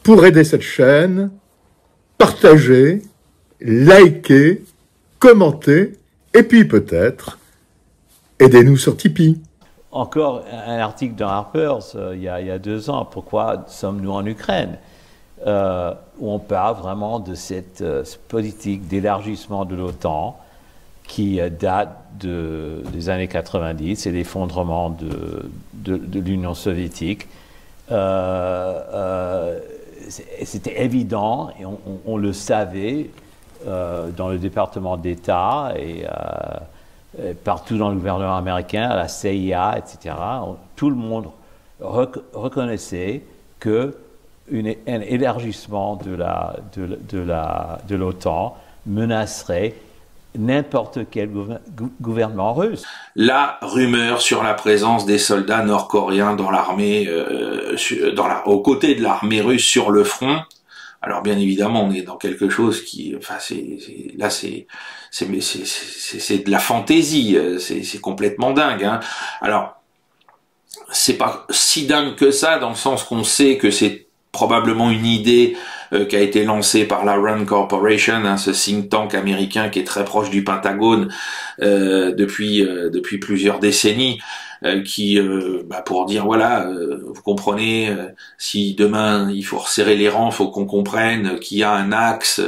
pour aider cette chaîne, partagez, likez, commentez, et puis peut-être, aidez-nous sur Tipeee. Encore un article dans Harper's il y a 2 ans, pourquoi sommes-nous en Ukraine, où on parle vraiment de cette politique d'élargissement de l'OTAN qui date des années 90 et l'effondrement de l'Union soviétique. C'était évident et on le savait dans le département d'État et partout dans le gouvernement américain, à la CIA, etc. Tout le monde reconnaissait qu'un élargissement de l'OTAN menacerait n'importe quel gouvernement russe. La rumeur sur la présence des soldats nord-coréens dans l'armée, aux côtés de l'armée russe sur le front. Alors bien évidemment, on est dans quelque chose qui, enfin, c'est de la fantaisie, c'est complètement dingue. Hein. Alors, c'est pas si dingue que ça, dans le sens qu'on sait que c'est probablement une idée qui a été lancée par la Rand Corporation, hein, ce think tank américain qui est très proche du Pentagone depuis plusieurs décennies, qui pour dire voilà, vous comprenez, si demain il faut resserrer les rangs, faut qu'on comprenne qu'il y a un axe,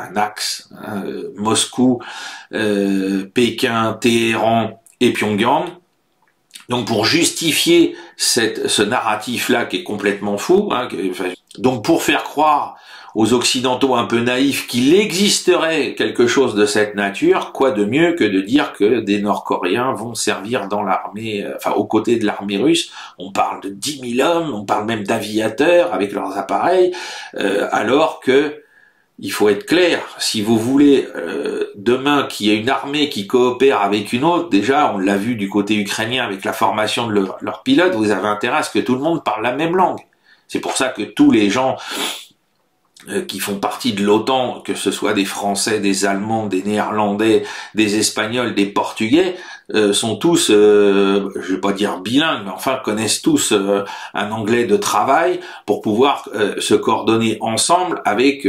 Moscou, Pékin, Téhéran et Pyongyang. Donc pour justifier ce narratif-là qui est complètement fou, hein, donc pour faire croire aux Occidentaux un peu naïfs qu'il existerait quelque chose de cette nature, quoi de mieux que de dire que des Nord-Coréens vont servir dans l'armée, enfin aux côtés de l'armée russe. On parle de 10 000 hommes, on parle même d'aviateurs avec leurs appareils, alors que il faut être clair, si vous voulez demain qu'il y ait une armée qui coopère avec une autre, déjà on l'a vu du côté ukrainien avec la formation de leurs pilotes, vous avez intérêt à ce que tout le monde parle la même langue. C'est pour ça que tous les gens qui font partie de l'OTAN, que ce soit des Français, des Allemands, des Néerlandais, des Espagnols, des Portugais, sont tous, je vais pas dire bilingues, mais enfin connaissent tous un anglais de travail pour pouvoir se coordonner ensemble avec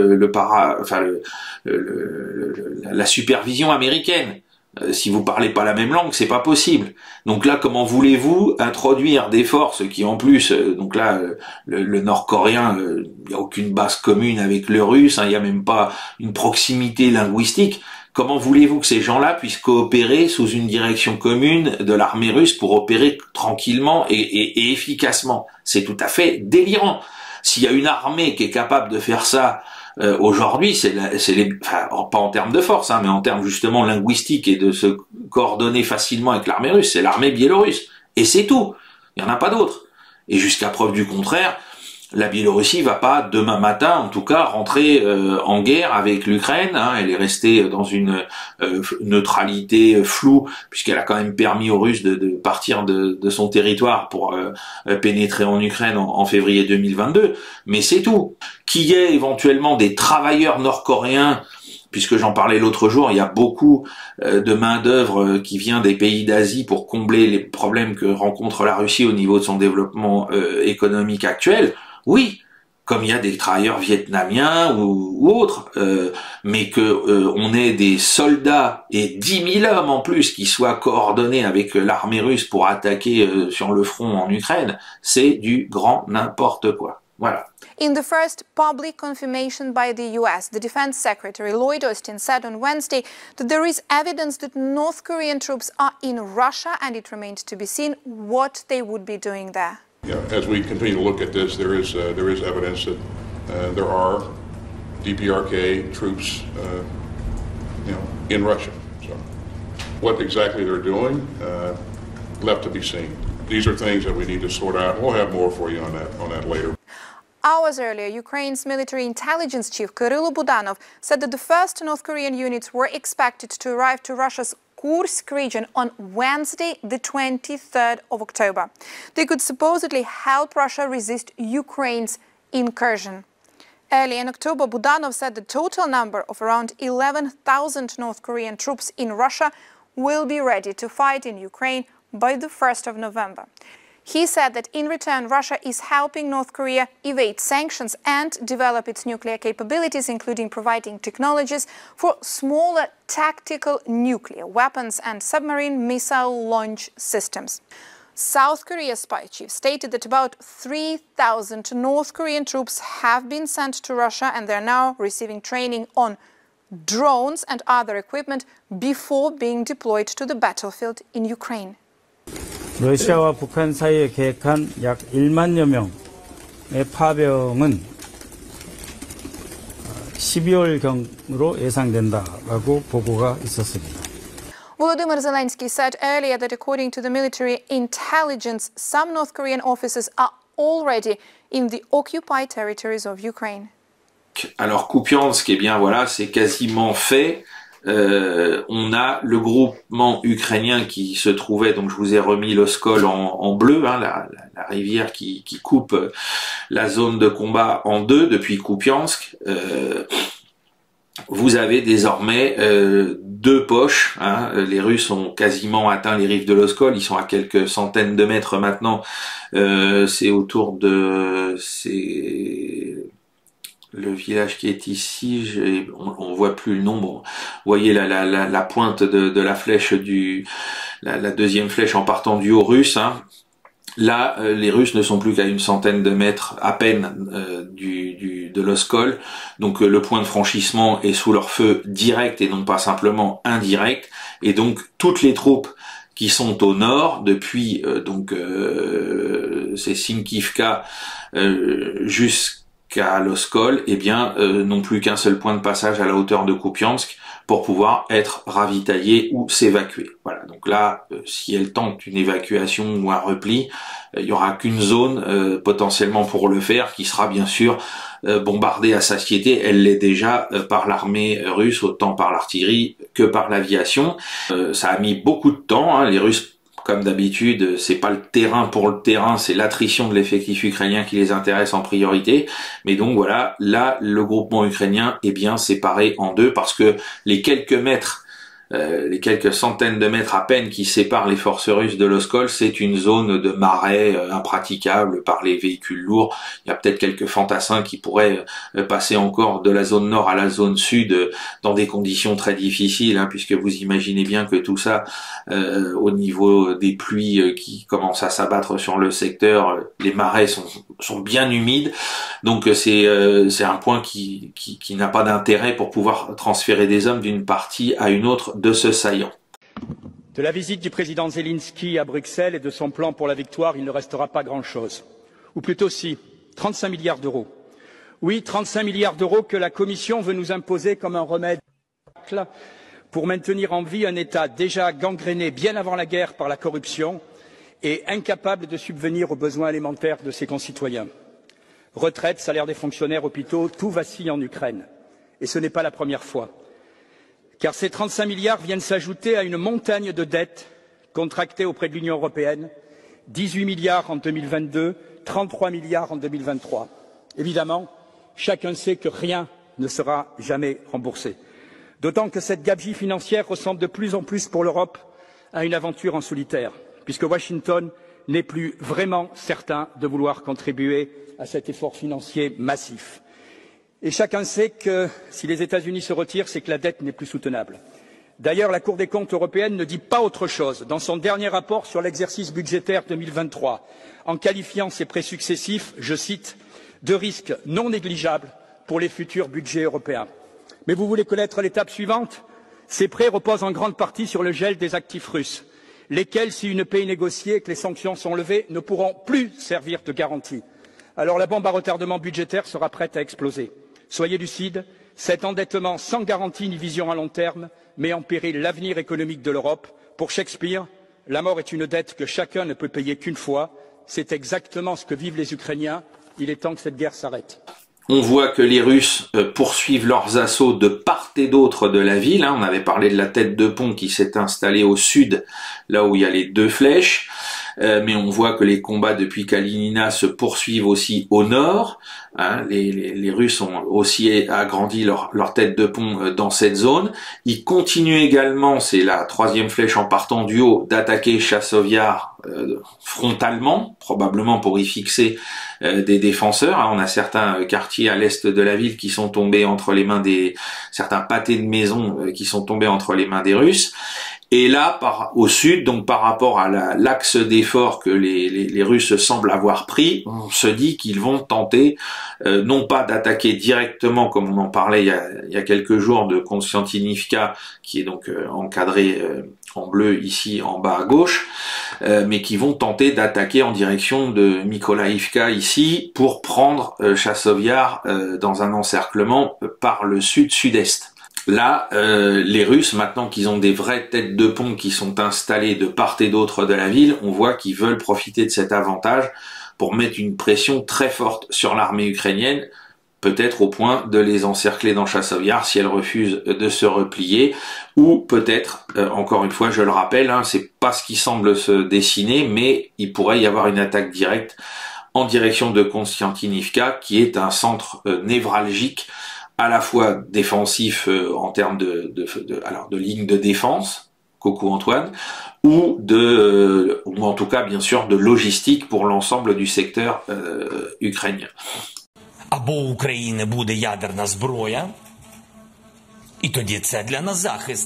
la supervision américaine. Si vous parlez pas la même langue, c'est pas possible. Donc là, comment voulez-vous introduire des forces qui, en plus, donc là, le Nord-Coréen, il n'y a aucune base commune avec le Russe, hein, il n'y a même pas une proximité linguistique. Comment voulez-vous que ces gens-là puissent coopérer sous une direction commune de l'armée russe pour opérer tranquillement et efficacement? C'est tout à fait délirant. S'il y a une armée qui est capable de faire ça aujourd'hui, enfin, pas en termes de force, hein, mais en termes justement linguistiques et de se coordonner facilement avec l'armée russe, c'est l'armée biélorusse. Et c'est tout. Il n'y en a pas d'autre. Et jusqu'à preuve du contraire, la Biélorussie va pas demain matin, en tout cas, rentrer en guerre avec l'Ukraine. Hein. Elle est restée dans une neutralité floue, puisqu'elle a quand même permis aux Russes de partir de son territoire pour pénétrer en Ukraine en février 2022. Mais c'est tout. Qu'il y ait éventuellement des travailleurs nord-coréens, puisque j'en parlais l'autre jour, il y a beaucoup de main-d'œuvre qui vient des pays d'Asie pour combler les problèmes que rencontre la Russie au niveau de son développement économique actuel. Oui, comme il y a des travailleurs vietnamiens ou autres, mais que on ait des soldats et 10 000 hommes en plus qui soient coordonnés avec l'armée russe pour attaquer sur le front en Ukraine, c'est du grand n'importe quoi. Voilà. In the first public confirmation by the US, the Defense Secretary Lloyd Austin said on Wednesday that there is evidence that North Korean troops are in Russia, and it remains to be seen what they would be doing there. Yeah, as we continue to look at this, there is evidence that there are DPRK troops, in Russia. So, what exactly they're doing, left to be seen. These are things that we need to sort out. We'll have more for you on that later. Hours earlier, Ukraine's military intelligence chief Kyrylo Budanov said that the first North Korean units were expected to arrive to Russia's Kursk region on Wednesday, the 23rd of October. They could supposedly help Russia resist Ukraine's incursion. Early in October, Budanov said the total number of around 11,000 North Korean troops in Russia will be ready to fight in Ukraine by the 1st of November. He said that in return, Russia is helping North Korea evade sanctions and develop its nuclear capabilities, including providing technologies for smaller tactical nuclear weapons and submarine missile launch systems. South Korea's spy chief stated that about 3,000 North Korean troops have been sent to Russia and they're now receiving training on drones and other equipment before being deployed to the battlefield in Ukraine. 러시아와 북한 사이에 계획한 약 1만여 명의 파병은 12월경으로 예상된다라고 보고가 있었습니다. Volodymyr Zelensky said earlier that according to the military intelligence, some North Korean officers are already in the occupied territories of Ukraine. Alors Kupiansk, eh bien voilà, c'est quasiment fait. On a le groupement ukrainien qui se trouvait, donc je vous ai remis l'Oskol en bleu, hein, la rivière qui coupe la zone de combat en deux depuis Kupiansk. Vous avez désormais deux poches, hein. Les Russes ont quasiment atteint les rives de l'Oskol, ils sont à quelques centaines de mètres maintenant, c'est autour de... Le village qui est ici, on voit plus le nom. Bon, vous voyez la pointe de la flèche la deuxième flèche en partant du haut russe. Hein. Là, les Russes ne sont plus qu'à une centaine de mètres à peine de l'Oskol. Donc le point de franchissement est sous leur feu direct et non pas simplement indirect. Et donc toutes les troupes qui sont au nord depuis c'est Sinkivka jusqu'à l'Oskol, eh bien, n'ont plus qu'un seul point de passage à la hauteur de Kupiansk pour pouvoir être ravitaillés ou s'évacuer. Voilà, donc là, si elle tente une évacuation ou un repli, il y aura qu'une zone potentiellement pour le faire, qui sera bien sûr bombardée à satiété. Elle l'est déjà par l'armée russe, autant par l'artillerie que par l'aviation. Ça a mis beaucoup de temps, hein, les Russes. Comme d'habitude, c'est pas le terrain pour le terrain, c'est l'attrition de l'effectif ukrainien qui les intéresse en priorité. Mais donc voilà, là, le groupement ukrainien est bien séparé en deux parce que les quelques centaines de mètres à peine qui séparent les forces russes de l'Oskol, c'est une zone de marais impraticable par les véhicules lourds. Il y a peut-être quelques fantassins qui pourraient passer encore de la zone nord à la zone sud dans des conditions très difficiles, hein, puisque vous imaginez bien que tout ça, au niveau des pluies qui commencent à s'abattre sur le secteur, les marais sont bien humides. Donc c'est un point qui n'a pas d'intérêt pour pouvoir transférer des hommes d'une partie à une autre de ce saillant. De la visite du président Zelensky à Bruxelles et de son plan pour la victoire, il ne restera pas grand-chose. Ou plutôt si, 35 milliards d'euros. Oui, 35 milliards d'euros que la Commission veut nous imposer comme un remède pour maintenir en vie un État déjà gangréné bien avant la guerre par la corruption et incapable de subvenir aux besoins élémentaires de ses concitoyens. Retraite, salaire des fonctionnaires, hôpitaux, tout vacille en Ukraine. Et ce n'est pas la première fois. Car ces 35 milliards viennent s'ajouter à une montagne de dettes contractées auprès de l'Union européenne, 18 milliards en 2022, 33 milliards en 2023. Évidemment, chacun sait que rien ne sera jamais remboursé. D'autant que cette gabegie financière ressemble de plus en plus pour l'Europe à une aventure en solitaire, puisque Washington n'est plus vraiment certain de vouloir contribuer à cet effort financier massif. Et chacun sait que si les États-Unis se retirent, c'est que la dette n'est plus soutenable. D'ailleurs, la Cour des comptes européenne ne dit pas autre chose dans son dernier rapport sur l'exercice budgétaire 2023, en qualifiant ces prêts successifs, je cite, de risques non négligeables pour les futurs budgets européens. Mais vous voulez connaître l'étape suivante? Ces prêts reposent en grande partie sur le gel des actifs russes, lesquels, si une paix est négociée et que les sanctions sont levées, ne pourront plus servir de garantie. Alors la bombe à retardement budgétaire sera prête à exploser. Soyez lucides, cet endettement sans garantie ni vision à long terme met en péril l'avenir économique de l'Europe. Pour Shakespeare, la mort est une dette que chacun ne peut payer qu'une fois. C'est exactement ce que vivent les Ukrainiens. Il est temps que cette guerre s'arrête. On voit que les Russes poursuivent leurs assauts de part et d'autre de la ville. Hein. On avait parlé de la tête de pont qui s'est installée au sud, là où il y a les deux flèches. mais on voit que les combats depuis Kalinina se poursuivent aussi au nord. Hein, les Russes ont aussi agrandi leur tête de pont dans cette zone. Ils continuent également, c'est la troisième flèche en partant du haut, d'attaquer Chasov-Yar frontalement, probablement pour y fixer des défenseurs. Hein, on a certains quartiers à l'est de la ville qui sont tombés entre les mains certains pâtés de maisons qui sont tombés entre les mains des Russes. Et là, au sud, donc par rapport à l'axe d'effort que les Russes semblent avoir pris, on se dit qu'ils vont tenter non pas d'attaquer directement, comme on en parlait il y a quelques jours, de Konstantinivka, qui est donc encadré en bleu ici en bas à gauche, mais qui vont tenter d'attaquer en direction de Mykolaïvka ici pour prendre Chasov-Yar dans un encerclement par le sud-sud-est. Là, les Russes, maintenant qu'ils ont des vraies têtes de pont qui sont installées de part et d'autre de la ville, on voit qu'ils veulent profiter de cet avantage pour mettre une pression très forte sur l'armée ukrainienne, peut-être au point de les encercler dans Chasov-Yar si elle refuse de se replier, ou peut-être, encore une fois, je le rappelle, hein, c'est pas ce qui semble se dessiner, mais il pourrait y avoir une attaque directe en direction de Konstantinivka, qui est un centre névralgique à la fois défensif en termes de ligne de défense, coucou Antoine, ou en tout cas bien sûr de logistique pour l'ensemble du secteur ukrainien. Або у України буде ядерна зброя, і тоді це для нас захист.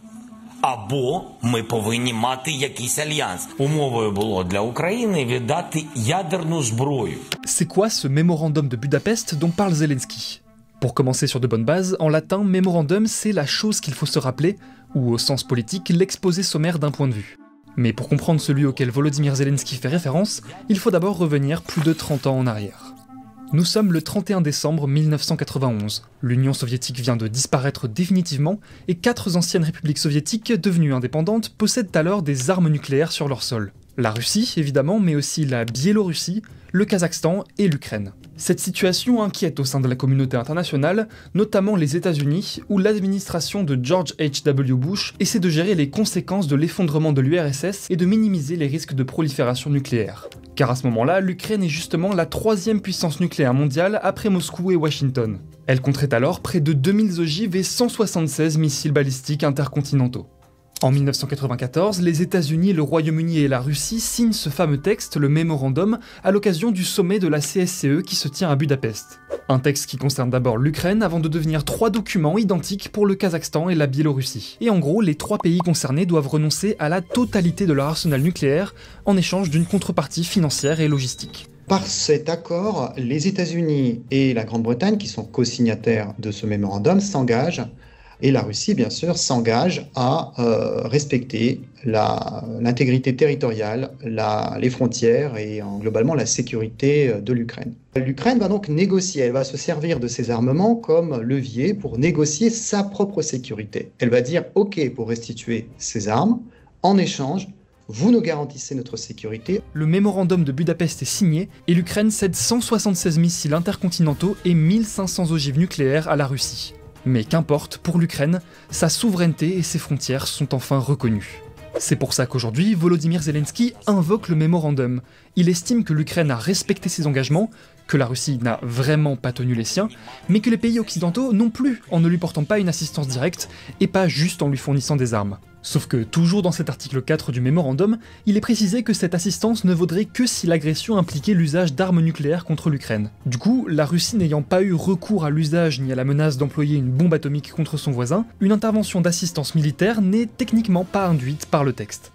Або ми повинні мати якийсь альянс. Умовою було для України віддати ядерну зброю. C'est quoi ce mémorandum de Budapest dont parle Zelensky ? Pour commencer sur de bonnes bases, en latin, mémorandum, c'est la chose qu'il faut se rappeler, ou au sens politique, l'exposé sommaire d'un point de vue. Mais pour comprendre celui auquel Volodymyr Zelensky fait référence, il faut d'abord revenir plus de 30 ans en arrière. Nous sommes le 31 décembre 1991. L'Union soviétique vient de disparaître définitivement, et 4 anciennes républiques soviétiques devenues indépendantes possèdent alors des armes nucléaires sur leur sol. La Russie, évidemment, mais aussi la Biélorussie, le Kazakhstan et l'Ukraine. Cette situation inquiète au sein de la communauté internationale, notamment les États-Unis, où l'administration de George H.W. Bush essaie de gérer les conséquences de l'effondrement de l'URSS et de minimiser les risques de prolifération nucléaire. Car à ce moment-là, l'Ukraine est justement la 3e puissance nucléaire mondiale après Moscou et Washington. Elle compterait alors près de 2000 ogives et 176 missiles balistiques intercontinentaux. En 1994, les États-Unis, le Royaume-Uni et la Russie signent ce fameux texte, le mémorandum, à l'occasion du sommet de la CSCE qui se tient à Budapest. Un texte qui concerne d'abord l'Ukraine avant de devenir 3 documents identiques pour le Kazakhstan et la Biélorussie. Et en gros, les 3 pays concernés doivent renoncer à la totalité de leur arsenal nucléaire en échange d'une contrepartie financière et logistique. Par cet accord, les États-Unis et la Grande-Bretagne, qui sont co-signataires de ce mémorandum, s'engagent, et la Russie, bien sûr, s'engage à respecter l'intégrité territoriale, les frontières et globalement la sécurité de l'Ukraine. L'Ukraine va donc négocier, elle va se servir de ces armements comme levier pour négocier sa propre sécurité. Elle va dire « OK pour restituer ces armes, en échange, vous nous garantissez notre sécurité. » Le mémorandum de Budapest est signé et l'Ukraine cède 176 missiles intercontinentaux et 1500 ogives nucléaires à la Russie. Mais qu'importe, pour l'Ukraine, sa souveraineté et ses frontières sont enfin reconnues. C'est pour ça qu'aujourd'hui, Volodymyr Zelensky invoque le mémorandum. Il estime que l'Ukraine a respecté ses engagements, que la Russie n'a vraiment pas tenu les siens, mais que les pays occidentaux non plus, en ne lui portant pas une assistance directe, et pas juste en lui fournissant des armes. Sauf que, toujours dans cet article 4 du mémorandum, il est précisé que cette assistance ne vaudrait que si l'agression impliquait l'usage d'armes nucléaires contre l'Ukraine. Du coup, la Russie n'ayant pas eu recours à l'usage ni à la menace d'employer une bombe atomique contre son voisin, une intervention d'assistance militaire n'est techniquement pas induite par le texte.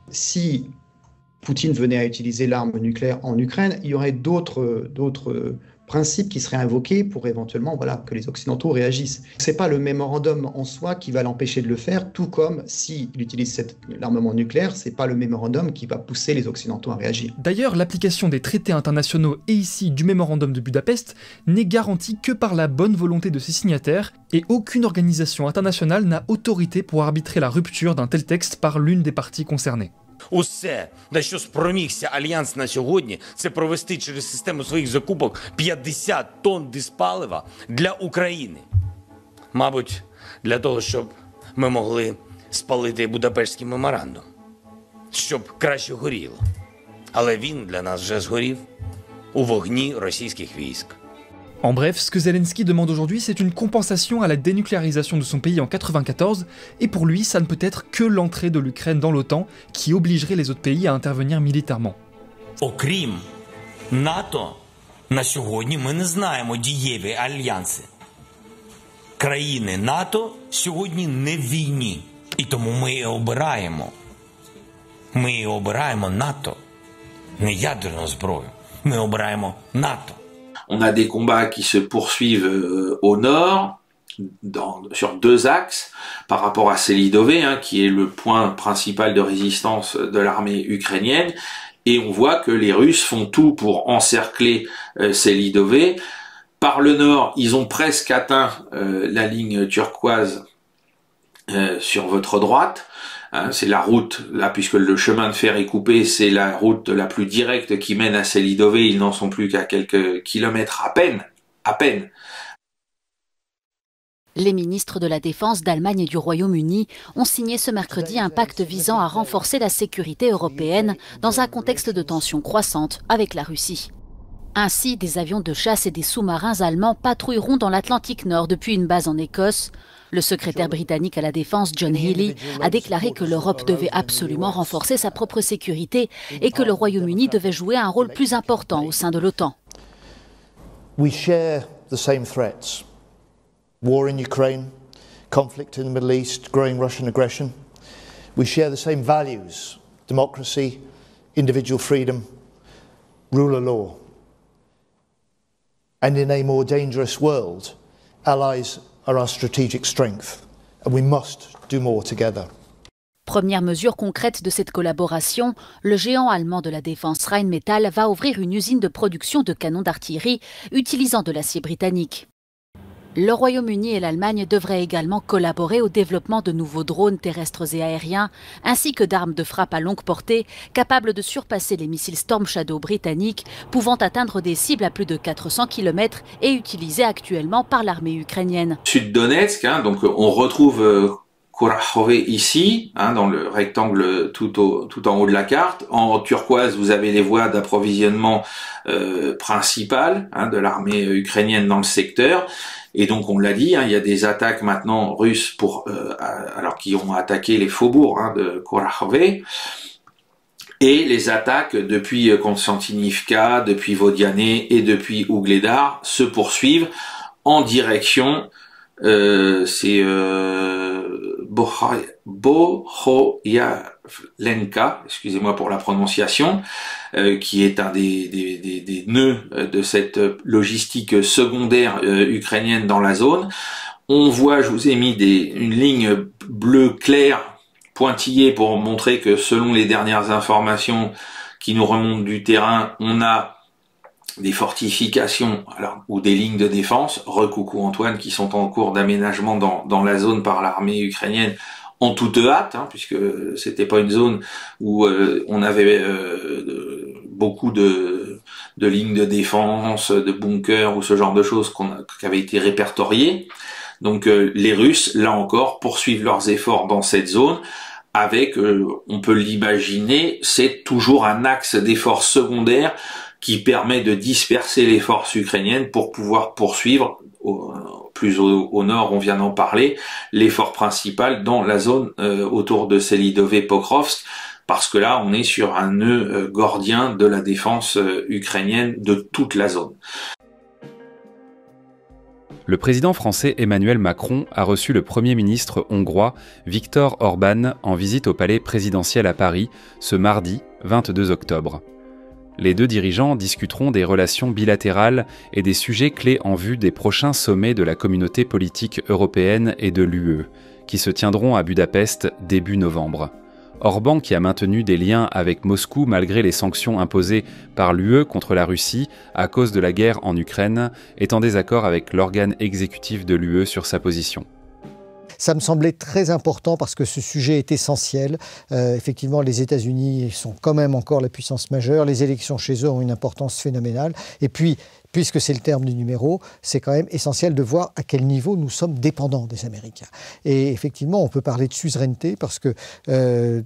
Si Poutine venait à utiliser l'arme nucléaire en Ukraine, il y aurait d'autres principes qui seraient invoqués pour éventuellement que les Occidentaux réagissent. Ce n'est pas le mémorandum en soi qui va l'empêcher de le faire, tout comme s'il utilise l'armement nucléaire, ce n'est pas le mémorandum qui va pousser les Occidentaux à réagir. D'ailleurs, l'application des traités internationaux et ici du mémorandum de Budapest n'est garantie que par la bonne volonté de ses signataires, et aucune organisation internationale n'a autorité pour arbitrer la rupture d'un tel texte par l'une des parties concernées. Усе, на що спромігся Альянс на сьогодні, це провести через систему своїх закупок 50 тонн диспалива для України. Мабуть, для того, щоб ми могли спалити Будапештський меморандум. Щоб краще горіло. Але він для нас вже згорів у вогні російських військ. En bref, ce que Zelensky demande aujourd'hui, c'est une compensation à la dénucléarisation de son pays en 1994, et pour lui, ça ne peut être que l'entrée de l'Ukraine dans l'OTAN qui obligerait les autres pays à intervenir militairement. Окрім НАТО, на сьогодні ми не знаємо дієві альянси. Країни НАТО сьогодні не в війні, і тому ми і обираємо. Ми і обираємо НАТО, не ядерну зброю. Ми обираємо НАТО. On a des combats qui se poursuivent au nord, sur deux axes, par rapport à Selidové, qui est le point principal de résistance de l'armée ukrainienne, et on voit que les Russes font tout pour encercler Selidové. Par le nord, ils ont presque atteint la ligne turquoise sur votre droite. C'est la route, là, puisque le chemin de fer est coupé, c'est la route la plus directe qui mène à Selidové. Ils n'en sont plus qu'à quelques kilomètres à peine. Les ministres de la Défense d'Allemagne et du Royaume-Uni ont signé ce mercredi un pacte visant à renforcer la sécurité européenne dans un contexte de tensions croissantes avec la Russie. Ainsi, des avions de chasse et des sous-marins allemands patrouilleront dans l'Atlantique Nord depuis une base en Écosse. Le secrétaire britannique à la Défense, John Healey, a déclaré que l'Europe devait absolument renforcer sa propre sécurité et que le Royaume-Uni devait jouer un rôle plus important au sein de l'OTAN. We share the same threats. War in Ukraine, conflict in the Middle East, growing Russian aggression. We share the same values: democracy, individual freedom, rule of law. And in a more dangerous world, allies are our strategic strength, and we must do more together. Première mesure concrète de cette collaboration, le géant allemand de la défense Rheinmetall va ouvrir une usine de production de canons d'artillerie utilisant de l'acier britannique. Le Royaume-Uni et l'Allemagne devraient également collaborer au développement de nouveaux drones terrestres et aériens, ainsi que d'armes de frappe à longue portée, capables de surpasser les missiles Storm Shadow britanniques, pouvant atteindre des cibles à plus de 400 km et utilisées actuellement par l'armée ukrainienne. Sud Donetsk, donc on retrouve Kurakhove ici, dans le rectangle tout en haut de la carte. En turquoise, vous avez les voies d'approvisionnement principales de l'armée ukrainienne dans le secteur. Et donc on l'a dit, il y a des attaques maintenant russes alors qui ont attaqué les faubourgs de Kurakhove, et les attaques depuis Konstantinivka, depuis Vodiane et depuis Ougledar se poursuivent en direction Bohoyavlenka, excusez-moi pour la prononciation, qui est un des nœuds de cette logistique secondaire ukrainienne dans la zone. On voit, je vous ai mis une ligne bleue claire pointillée pour montrer que selon les dernières informations qui nous remontent du terrain, on a des fortifications ou des lignes de défense, recoucou Antoine, qui sont en cours d'aménagement dans la zone par l'armée ukrainienne en toute hâte, puisque c'était pas une zone où on avait beaucoup de lignes de défense, de bunkers ou ce genre de choses qui avaient été répertoriées. Donc les Russes, là encore, poursuivent leurs efforts dans cette zone avec, on peut l'imaginer, c'est toujours un axe d'efforts secondaire qui permet de disperser les forces ukrainiennes pour pouvoir poursuivre, plus au nord, on vient d'en parler, l'effort principal dans la zone autour de Selidové-Pokrovsk, parce que là, on est sur un nœud gordien de la défense ukrainienne de toute la zone. Le président français Emmanuel Macron a reçu le Premier ministre hongrois Viktor Orbán en visite au palais présidentiel à Paris ce mardi 22 octobre. Les deux dirigeants discuteront des relations bilatérales et des sujets clés en vue des prochains sommets de la communauté politique européenne et de l'UE, qui se tiendront à Budapest début novembre. Orbán, qui a maintenu des liens avec Moscou malgré les sanctions imposées par l'UE contre la Russie à cause de la guerre en Ukraine, est en désaccord avec l'organe exécutif de l'UE sur sa position. Ça me semblait très important parce que ce sujet est essentiel. Effectivement, les États-Unis sont quand même encore la puissance majeure. Les élections chez eux ont une importance phénoménale. Et puis, puisque c'est le terme du numéro, c'est quand même essentiel de voir à quel niveau nous sommes dépendants des Américains. Et effectivement, on peut parler de suzeraineté parce que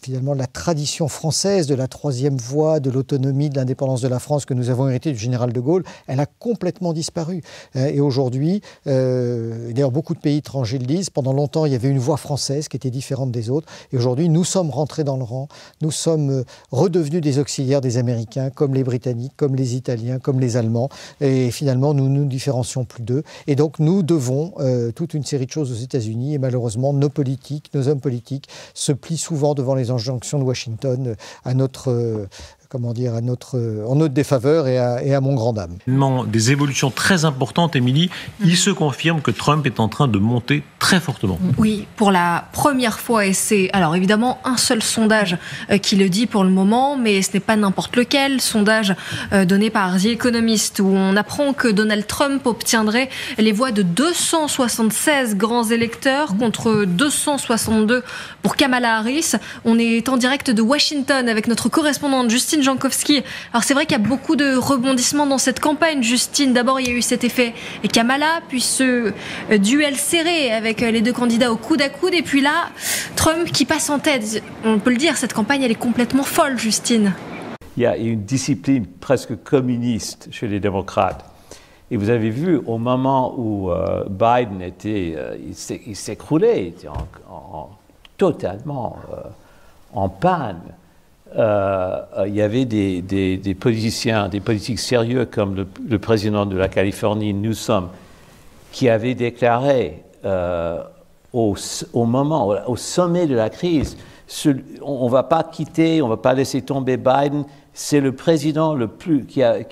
finalement la tradition française de la troisième voie, de l'autonomie, de l'indépendance de la France que nous avons hérité du général de Gaulle, elle a complètement disparu. Et aujourd'hui, d'ailleurs beaucoup de pays étrangers le disent, pendant longtemps il y avait une voie française qui était différente des autres. Et aujourd'hui, nous sommes rentrés dans le rang, nous sommes redevenus des auxiliaires des Américains, comme les Britanniques, comme les Italiens, comme les Allemands. Et finalement, nous ne nous différencions plus d'eux. Et donc, nous devons toute une série de choses aux États-Unis. Et malheureusement, nos politiques, nos hommes politiques se plient souvent devant les injonctions de Washington à notre... en notre défaveur et à mon grand dam. Des évolutions très importantes, Émilie. Il se confirme que Trump est en train de monter très fortement. Oui, pour la première fois, et c'est alors évidemment un seul sondage qui le dit pour le moment, mais ce n'est pas n'importe lequel. Sondage donné par The Economist, où on apprend que Donald Trump obtiendrait les voix de 276 grands électeurs contre 262 pour Kamala Harris. On est en direct de Washington avec notre correspondante Justine Jankowski. Alors c'est vrai qu'il y a beaucoup de rebondissements dans cette campagne, Justine. D'abord, il y a eu cet effet Kamala, puis ce duel serré avec les deux candidats au coude à coude, et puis là, Trump qui passe en tête. On peut le dire, cette campagne, elle est complètement folle, Justine. Il y a une discipline presque communiste chez les démocrates. Et vous avez vu, au moment où Biden il s'écroulait, il était totalement en panne. Il y avait des politiciens, des politiques sérieux comme le président de la Californie, Newsom, qui avait déclaré au sommet de la crise, on ne va pas quitter, on ne va pas laisser tomber Biden. C'est le président qui a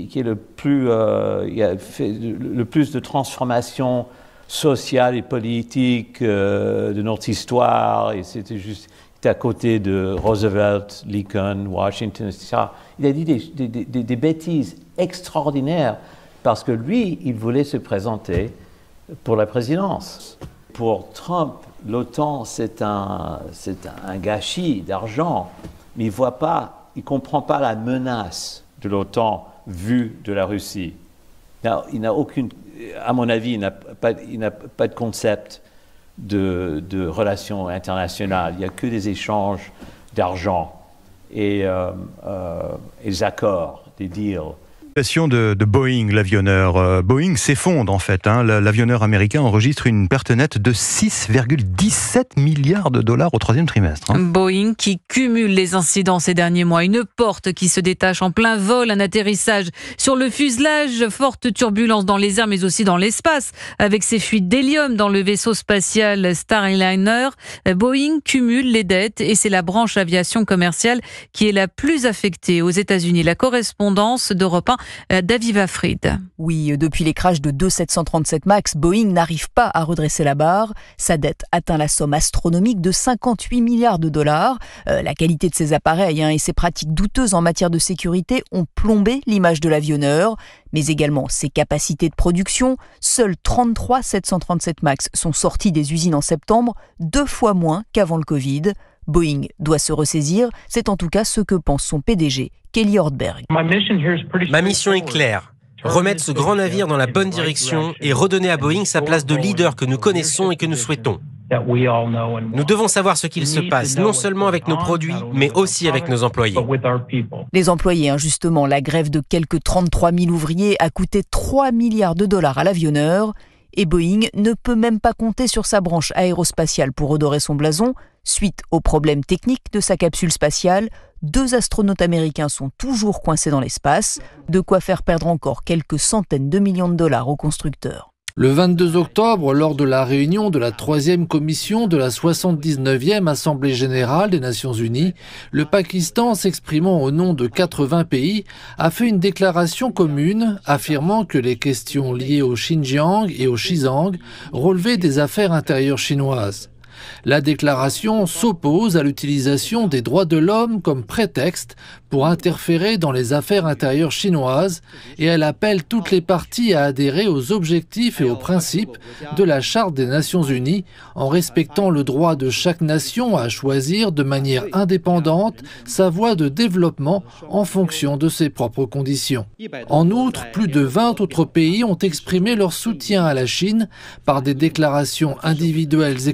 fait le plus de transformations sociales et politiques de notre histoire, et c'était juste à côté de Roosevelt, Lincoln, Washington, etc. Il a dit des bêtises extraordinaires parce que lui, il voulait se présenter pour la présidence. Pour Trump, l'OTAN, c'est un gâchis d'argent, mais il ne comprend pas la menace de l'OTAN vue de la Russie. Il n'a aucune, à mon avis, il n'a pas de concept de relations internationales. Il n'y a que des échanges d'argent et des accords, des deals. De Boeing, l'avionneur. Boeing s'effondre en fait. L'avionneur américain enregistre une perte nette de 6,17 milliards de dollars au troisième trimestre. Boeing qui cumule les incidents ces derniers mois. Une porte qui se détache en plein vol, un atterrissage sur le fuselage, forte turbulence dans les airs mais aussi dans l'espace avec ses fuites d'hélium dans le vaisseau spatial Starliner. Boeing cumule les dettes et c'est la branche aviation commerciale qui est la plus affectée aux États-Unis. La correspondance d'Europe 1 d'Aviva Fried. Oui, depuis les crashs de deux 737 MAX, Boeing n'arrive pas à redresser la barre. Sa dette atteint la somme astronomique de 58 milliards de dollars. La qualité de ses appareils et ses pratiques douteuses en matière de sécurité ont plombé l'image de l'avionneur, mais également ses capacités de production. Seuls 33 737 MAX sont sortis des usines en septembre, 2 fois moins qu'avant le Covid. Boeing doit se ressaisir, c'est en tout cas ce que pense son PDG, Kelly Ortberg. Ma mission est claire. Remettre ce grand navire dans la bonne direction et redonner à Boeing sa place de leader que nous connaissons et que nous souhaitons. Nous devons savoir ce qu'il se passe, non seulement avec nos produits, mais aussi avec nos employés. Les employés, justement, la grève de quelques 33 000 ouvriers a coûté 3 milliards de dollars à l'avionneur. Et Boeing ne peut même pas compter sur sa branche aérospatiale pour redorer son blason. Suite aux problèmes techniques de sa capsule spatiale, 2 astronautes américains sont toujours coincés dans l'espace, de quoi faire perdre encore quelques centaines de millions de dollars au constructeur. Le 22 octobre, lors de la réunion de la 3e commission de la 79e Assemblée générale des Nations unies, le Pakistan, s'exprimant au nom de 80 pays, a fait une déclaration commune affirmant que les questions liées au Xinjiang et au Xizang relevaient des affaires intérieures chinoises. La déclaration s'oppose à l'utilisation des droits de l'homme comme prétexte pour interférer dans les affaires intérieures chinoises et elle appelle toutes les parties à adhérer aux objectifs et aux principes de la Charte des Nations Unies en respectant le droit de chaque nation à choisir de manière indépendante sa voie de développement en fonction de ses propres conditions. En outre, plus de 20 autres pays ont exprimé leur soutien à la Chine par des déclarations individuelles et collectives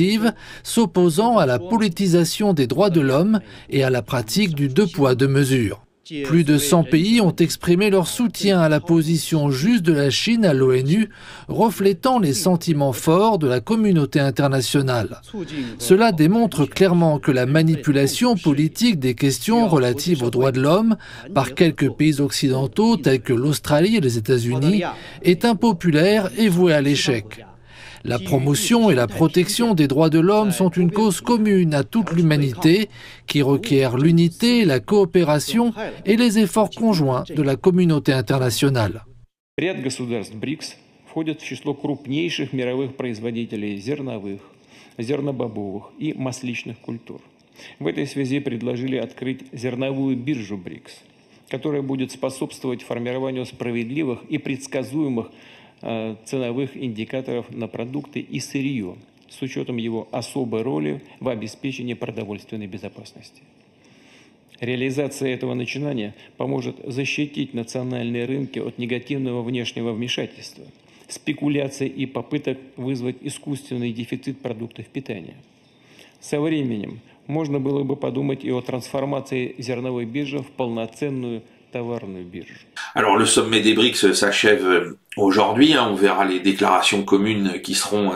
initiative s'opposant à la politisation des droits de l'homme et à la pratique du deux poids deux mesures. Plus de 100 pays ont exprimé leur soutien à la position juste de la Chine à l'ONU, reflétant les sentiments forts de la communauté internationale. Cela démontre clairement que la manipulation politique des questions relatives aux droits de l'homme par quelques pays occidentaux tels que l'Australie et les États-Unis est impopulaire et vouée à l'échec. La promotion et la protection des droits de l'homme sont une cause commune à toute l'humanité qui requiert l'unité, la coopération et les efforts conjoints de la communauté internationale. Ряд государств БРИКС входят в число крупнейших мировых производителей зерновых, зернобобовых и масличных культур. В этой связи предложили открыть зерновую биржу БРИКС, которая будет способствовать формированию справедливых и предсказуемых ценовых индикаторов на продукты и сырье, с учетом его особой роли в обеспечении продовольственной безопасности. Реализация этого начинания поможет защитить национальные рынки от негативного внешнего вмешательства, спекуляций и попыток вызвать искусственный дефицит продуктов питания. Со временем можно было бы подумать и о трансформации зерновой биржи в полноценную товарную биржу. Alors le sommet des BRICS s'achève aujourd'hui, on verra les déclarations communes qui seront,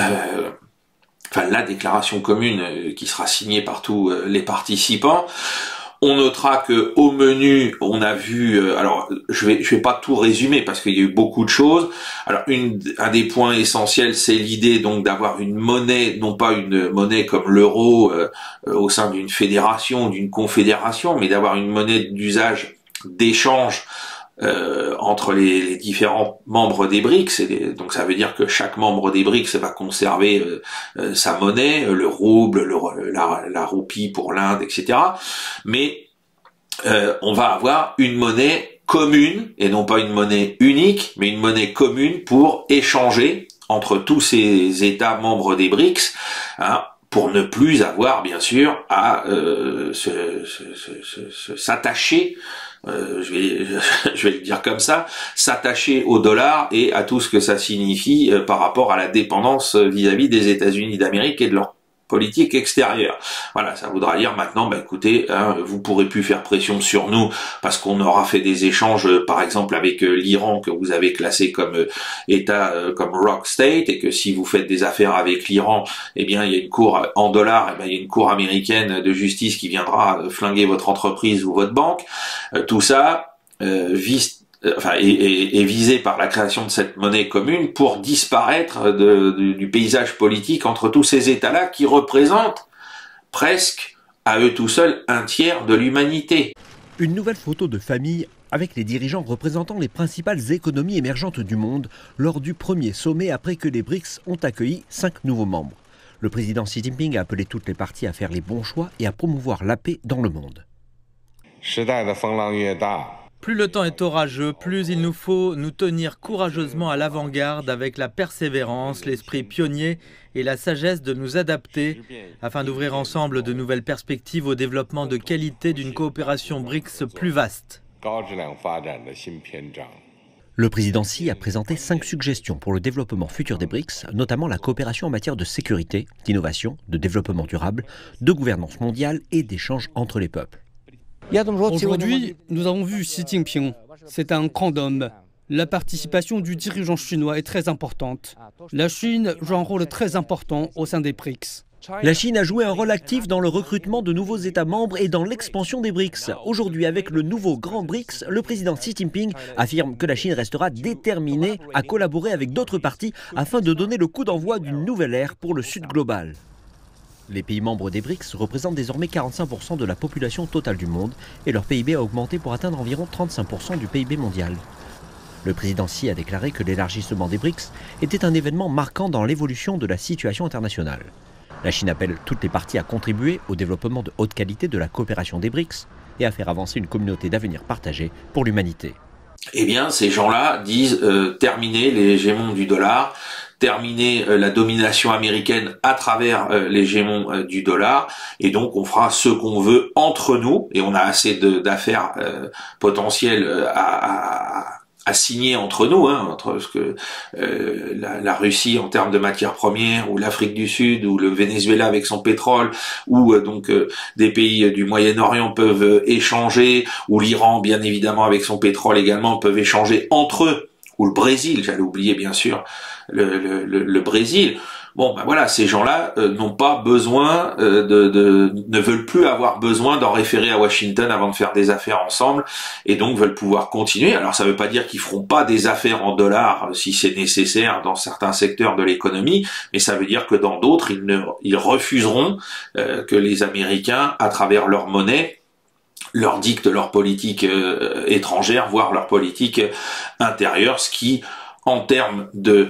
enfin la déclaration commune qui sera signée par tous les participants. On notera que au menu, on a vu, alors je vais pas tout résumer parce qu'il y a eu beaucoup de choses. Alors un des points essentiels, c'est l'idée donc d'avoir une monnaie, non pas une monnaie comme l'euro au sein d'une fédération, d'une confédération, mais d'avoir une monnaie d'usage d'échange entre les différents membres des BRICS. Donc ça veut dire que chaque membre des BRICS va conserver sa monnaie, le rouble, la roupie pour l'Inde, etc. Mais on va avoir une monnaie commune, et non pas une monnaie unique, mais une monnaie commune pour échanger entre tous ces États membres des BRICS, hein, pour ne plus avoir, bien sûr, à s'attacher, je vais le dire comme ça, s'attacher au dollar et à tout ce que ça signifie par rapport à la dépendance vis-à-vis des États-Unis d'Amérique et de leur politique extérieure. Voilà, ça voudra dire maintenant, bah écoutez, hein, vous pourrez plus faire pression sur nous parce qu'on aura fait des échanges, par exemple avec l'Iran que vous avez classé comme État, comme rock state, et que si vous faites des affaires avec l'Iran, eh bien il y a une cour en dollars, eh bien il y a une cour américaine de justice qui viendra flinguer votre entreprise ou votre banque. Tout ça est visé par la création de cette monnaie commune pour disparaître du paysage politique entre tous ces États-là qui représentent presque à eux tout seuls un tiers de l'humanité. Une nouvelle photo de famille avec les dirigeants représentant les principales économies émergentes du monde lors du premier sommet après que les BRICS ont accueilli 5 nouveaux membres. Le président Xi Jinping a appelé toutes les parties à faire les bons choix et à promouvoir la paix dans le monde. Plus le temps est orageux, plus il nous faut nous tenir courageusement à l'avant-garde avec la persévérance, l'esprit pionnier et la sagesse de nous adapter afin d'ouvrir ensemble de nouvelles perspectives au développement de qualité d'une coopération BRICS plus vaste. Le président Xi a présenté 5 suggestions pour le développement futur des BRICS, notamment la coopération en matière de sécurité, d'innovation, de développement durable, de gouvernance mondiale et d'échanges entre les peuples. Aujourd'hui, nous avons vu Xi Jinping. C'est un grand homme. La participation du dirigeant chinois est très importante. La Chine joue un rôle très important au sein des BRICS. La Chine a joué un rôle actif dans le recrutement de nouveaux États membres et dans l'expansion des BRICS. Aujourd'hui, avec le nouveau Grand BRICS, le président Xi Jinping affirme que la Chine restera déterminée à collaborer avec d'autres parties afin de donner le coup d'envoi d'une nouvelle ère pour le Sud global. Les pays membres des BRICS représentent désormais 45% de la population totale du monde et leur PIB a augmenté pour atteindre environ 35% du PIB mondial. Le président Xi a déclaré que l'élargissement des BRICS était un événement marquant dans l'évolution de la situation internationale. La Chine appelle toutes les parties à contribuer au développement de haute qualité de la coopération des BRICS et à faire avancer une communauté d'avenir partagée pour l'humanité. Eh bien, ces gens-là disent terminer l'hégémon du dollar, terminer la domination américaine à travers l'hégémon du dollar, et donc on fera ce qu'on veut entre nous, et on a assez d'affaires potentielles signer entre nous, entre ce que la Russie en termes de matières premières, ou l'Afrique du Sud, ou le Venezuela avec son pétrole, ou donc des pays du Moyen-Orient peuvent échanger, ou l'Iran bien évidemment avec son pétrole également peuvent échanger entre eux, ou le Brésil, j'allais oublier bien sûr le Brésil. Bon, ben voilà, ces gens-là n'ont pas besoin ne veulent plus avoir besoin d'en référer à Washington avant de faire des affaires ensemble, et donc veulent pouvoir continuer. Alors ça veut pas dire qu'ils feront pas des affaires en dollars si c'est nécessaire dans certains secteurs de l'économie, mais ça veut dire que dans d'autres, ils refuseront que les Américains, à travers leur monnaie, leur dictent leur politique étrangère, voire leur politique intérieure, ce qui, en termes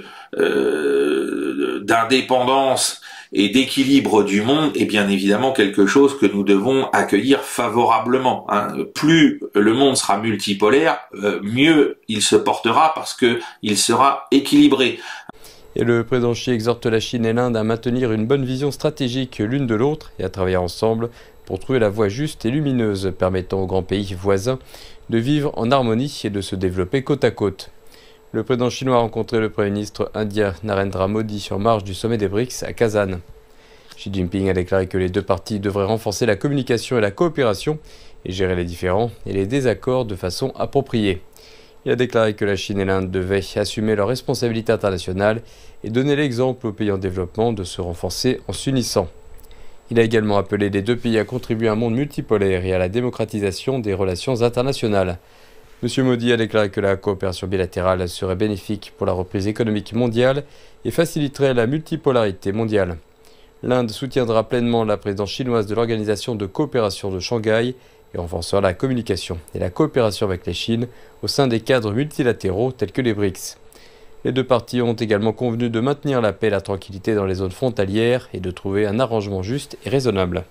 d'indépendance et d'équilibre du monde, est bien évidemment quelque chose que nous devons accueillir favorablement. Plus le monde sera multipolaire, mieux il se portera parce que il sera équilibré. Et le président Xi exhorte la Chine et l'Inde à maintenir une bonne vision stratégique l'une de l'autre et à travailler ensemble pour trouver la voie juste et lumineuse permettant aux grands pays voisins de vivre en harmonie et de se développer côte à côte. Le président chinois a rencontré le Premier ministre indien Narendra Modi en marge du sommet des BRICS à Kazan. Xi Jinping a déclaré que les deux parties devraient renforcer la communication et la coopération et gérer les différends et les désaccords de façon appropriée. Il a déclaré que la Chine et l'Inde devaient assumer leurs responsabilités internationales et donner l'exemple aux pays en développement de se renforcer en s'unissant. Il a également appelé les deux pays à contribuer à un monde multipolaire et à la démocratisation des relations internationales. M. Modi a déclaré que la coopération bilatérale serait bénéfique pour la reprise économique mondiale et faciliterait la multipolarité mondiale. L'Inde soutiendra pleinement la présidence chinoise de l'Organisation de coopération de Shanghai et renforcera la communication et la coopération avec la Chine au sein des cadres multilatéraux tels que les BRICS. Les deux parties ont également convenu de maintenir la paix et la tranquillité dans les zones frontalières et de trouver un arrangement juste et raisonnable.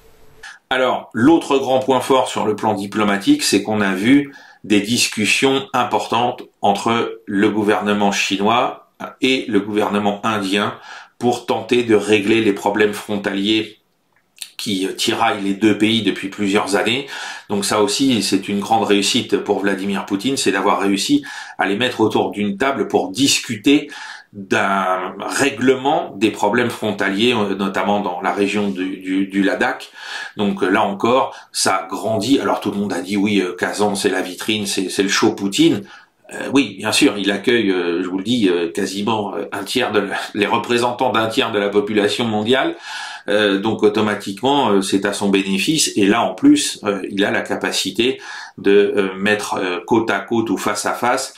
Alors, l'autre grand point fort sur le plan diplomatique, c'est qu'on a vu des discussions importantes entre le gouvernement chinois et le gouvernement indien pour tenter de régler les problèmes frontaliers qui tiraillent les deux pays depuis plusieurs années. Donc ça aussi, c'est une grande réussite pour Vladimir Poutine, c'est d'avoir réussi à les mettre autour d'une table pour discuter d'un règlement des problèmes frontaliers, notamment dans la région du Ladakh. Donc là encore, ça grandit. Alors tout le monde a dit oui, Kazan c'est la vitrine, c'est le show Poutine. Oui, bien sûr, il accueille, je vous le dis, quasiment les représentants d'un tiers de la population mondiale. Donc automatiquement, c'est à son bénéfice. Et là, en plus, il a la capacité de mettre côte à côte ou face à face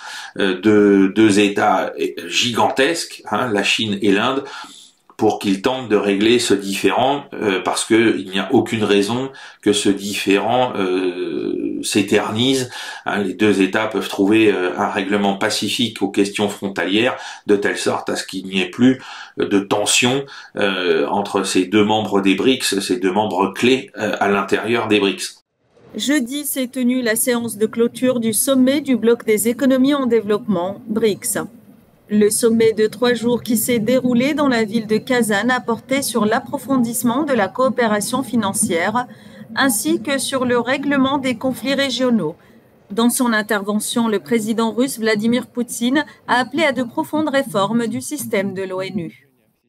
deux États gigantesques, la Chine et l'Inde, pour qu'ils tentent de régler ce différend, parce que il n'y a aucune raison que ce différend s'éternise. Les deux États peuvent trouver un règlement pacifique aux questions frontalières, de telle sorte à ce qu'il n'y ait plus de tension entre ces deux membres des BRICS, ces deux membres clés à l'intérieur des BRICS. Jeudi s'est tenue la séance de clôture du sommet du bloc des économies en développement, BRICS. Le sommet de 3 jours qui s'est déroulé dans la ville de Kazan a porté sur l'approfondissement de la coopération financière ainsi que sur le règlement des conflits régionaux. Dans son intervention, le président russe Vladimir Poutine a appelé à de profondes réformes du système de l'ONU.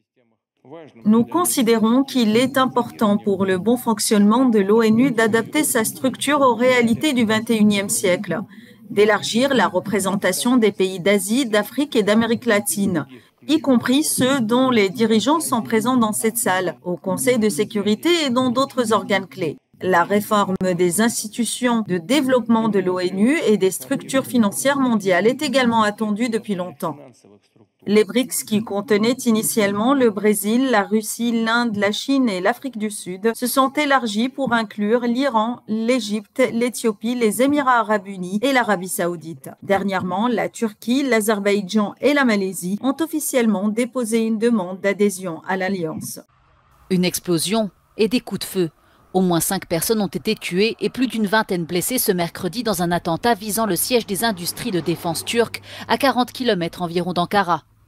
Nous considérons qu'il est important pour le bon fonctionnement de l'ONU d'adapter sa structure aux réalités du XXIe siècle, d'élargir la représentation des pays d'Asie, d'Afrique et d'Amérique latine, y compris ceux dont les dirigeants sont présents dans cette salle, au Conseil de sécurité et dans d'autres organes clés. La réforme des institutions de développement de l'ONU et des structures financières mondiales est également attendue depuis longtemps. Les BRICS, qui contenaient initialement le Brésil, la Russie, l'Inde, la Chine et l'Afrique du Sud, se sont élargis pour inclure l'Iran, l'Égypte, l'Éthiopie, les Émirats arabes unis et l'Arabie saoudite. Dernièrement, la Turquie, l'Azerbaïdjan et la Malaisie ont officiellement déposé une demande d'adhésion à l'Alliance. Une explosion et des coups de feu. Au moins 5 personnes ont été tuées et plus d'une vingtaine blessées ce mercredi dans un attentat visant le siège des industries de défense turques à 40 km environ d'Ankara.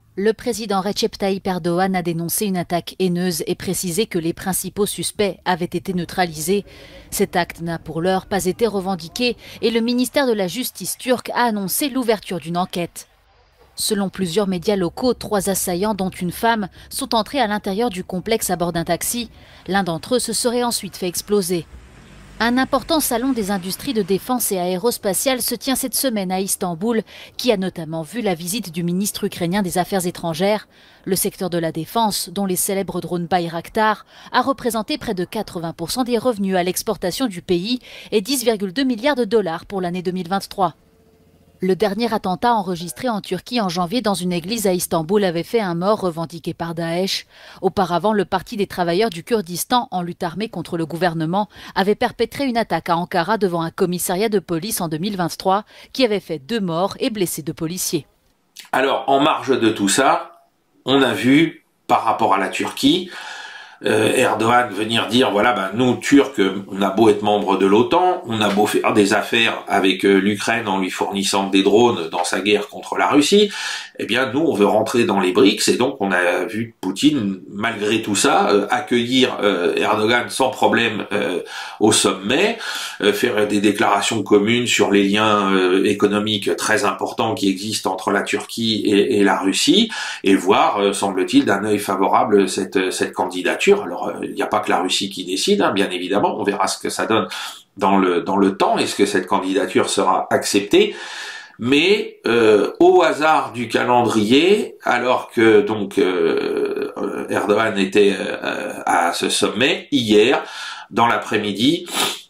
Le président Recep Tayyip Erdogan a dénoncé une attaque haineuse et précisé que les principaux suspects avaient été neutralisés. Cet acte n'a pour l'heure pas été revendiqué et le ministère de la Justice turc a annoncé l'ouverture d'une enquête. Selon plusieurs médias locaux, 3 assaillants, dont une femme, sont entrés à l'intérieur du complexe à bord d'un taxi. L'un d'entre eux se serait ensuite fait exploser. Un important salon des industries de défense et aérospatiale se tient cette semaine à Istanbul, qui a notamment vu la visite du ministre ukrainien des Affaires étrangères. Le secteur de la défense, dont les célèbres drones Bayraktar, a représenté près de 80% des revenus à l'exportation du pays et 10,2 milliards de dollars pour l'année 2023. Le dernier attentat enregistré en Turquie en janvier dans une église à Istanbul avait fait un mort revendiqué par Daesh. Auparavant, le Parti des travailleurs du Kurdistan, en lutte armée contre le gouvernement, avait perpétré une attaque à Ankara devant un commissariat de police en 2023 qui avait fait 2 morts et blessé 2 policiers. Alors, en marge de tout ça, on a vu, par rapport à la Turquie, Erdogan venir dire, voilà, nous, Turcs, on a beau être membre de l'OTAN, on a beau faire des affaires avec l'Ukraine en lui fournissant des drones dans sa guerre contre la Russie, eh bien, nous, on veut rentrer dans les BRICS, et donc on a vu Poutine, malgré tout ça, accueillir Erdogan sans problème au sommet, faire des déclarations communes sur les liens économiques très importants qui existent entre la Turquie et la Russie, et voir, semble-t-il, d'un œil favorable cette candidature. Alors, il n'y a pas que la Russie qui décide, bien évidemment, on verra ce que ça donne dans le temps, est-ce que cette candidature sera acceptée, mais au hasard du calendrier, alors que donc Erdogan était à ce sommet, hier, dans l'après-midi,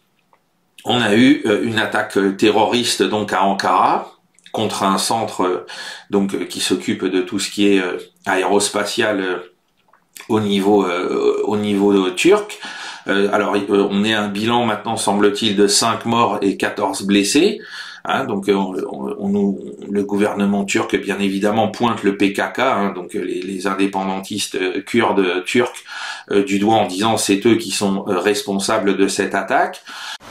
on a eu une attaque terroriste donc à Ankara, contre un centre donc qui s'occupe de tout ce qui est aérospatial au niveau turc. Alors on est à un bilan maintenant, semble-t-il, de 5 morts et 14 blessés. Donc le gouvernement turc, bien évidemment, pointe le PKK, donc les indépendantistes kurdes turcs, du doigt en disant c'est eux qui sont responsables de cette attaque.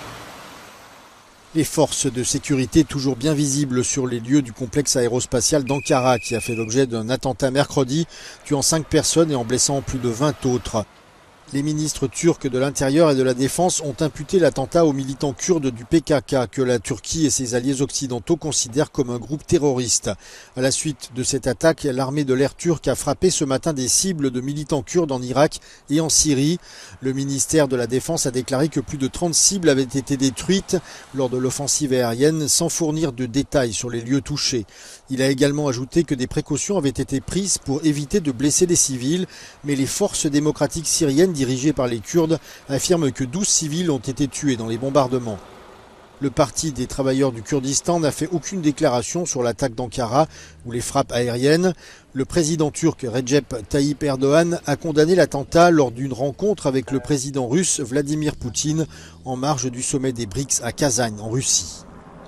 Les forces de sécurité toujours bien visibles sur les lieux du complexe aérospatial d'Ankara qui a fait l'objet d'un attentat mercredi, tuant 5 personnes et en blessant plus de 20 autres. Les ministres turcs de l'Intérieur et de la Défense ont imputé l'attentat aux militants kurdes du PKK que la Turquie et ses alliés occidentaux considèrent comme un groupe terroriste. À la suite de cette attaque, l'armée de l'air turque a frappé ce matin des cibles de militants kurdes en Irak et en Syrie. Le ministère de la Défense a déclaré que plus de 30 cibles avaient été détruites lors de l'offensive aérienne sans fournir de détails sur les lieux touchés. Il a également ajouté que des précautions avaient été prises pour éviter de blesser des civils, mais les forces démocratiques syriennes dirigées par les Kurdes affirment que 12 civils ont été tués dans les bombardements. Le Parti des travailleurs du Kurdistan n'a fait aucune déclaration sur l'attaque d'Ankara ou les frappes aériennes. Le président turc Recep Tayyip Erdogan a condamné l'attentat lors d'une rencontre avec le président russe Vladimir Poutine en marge du sommet des BRICS à Kazan en Russie.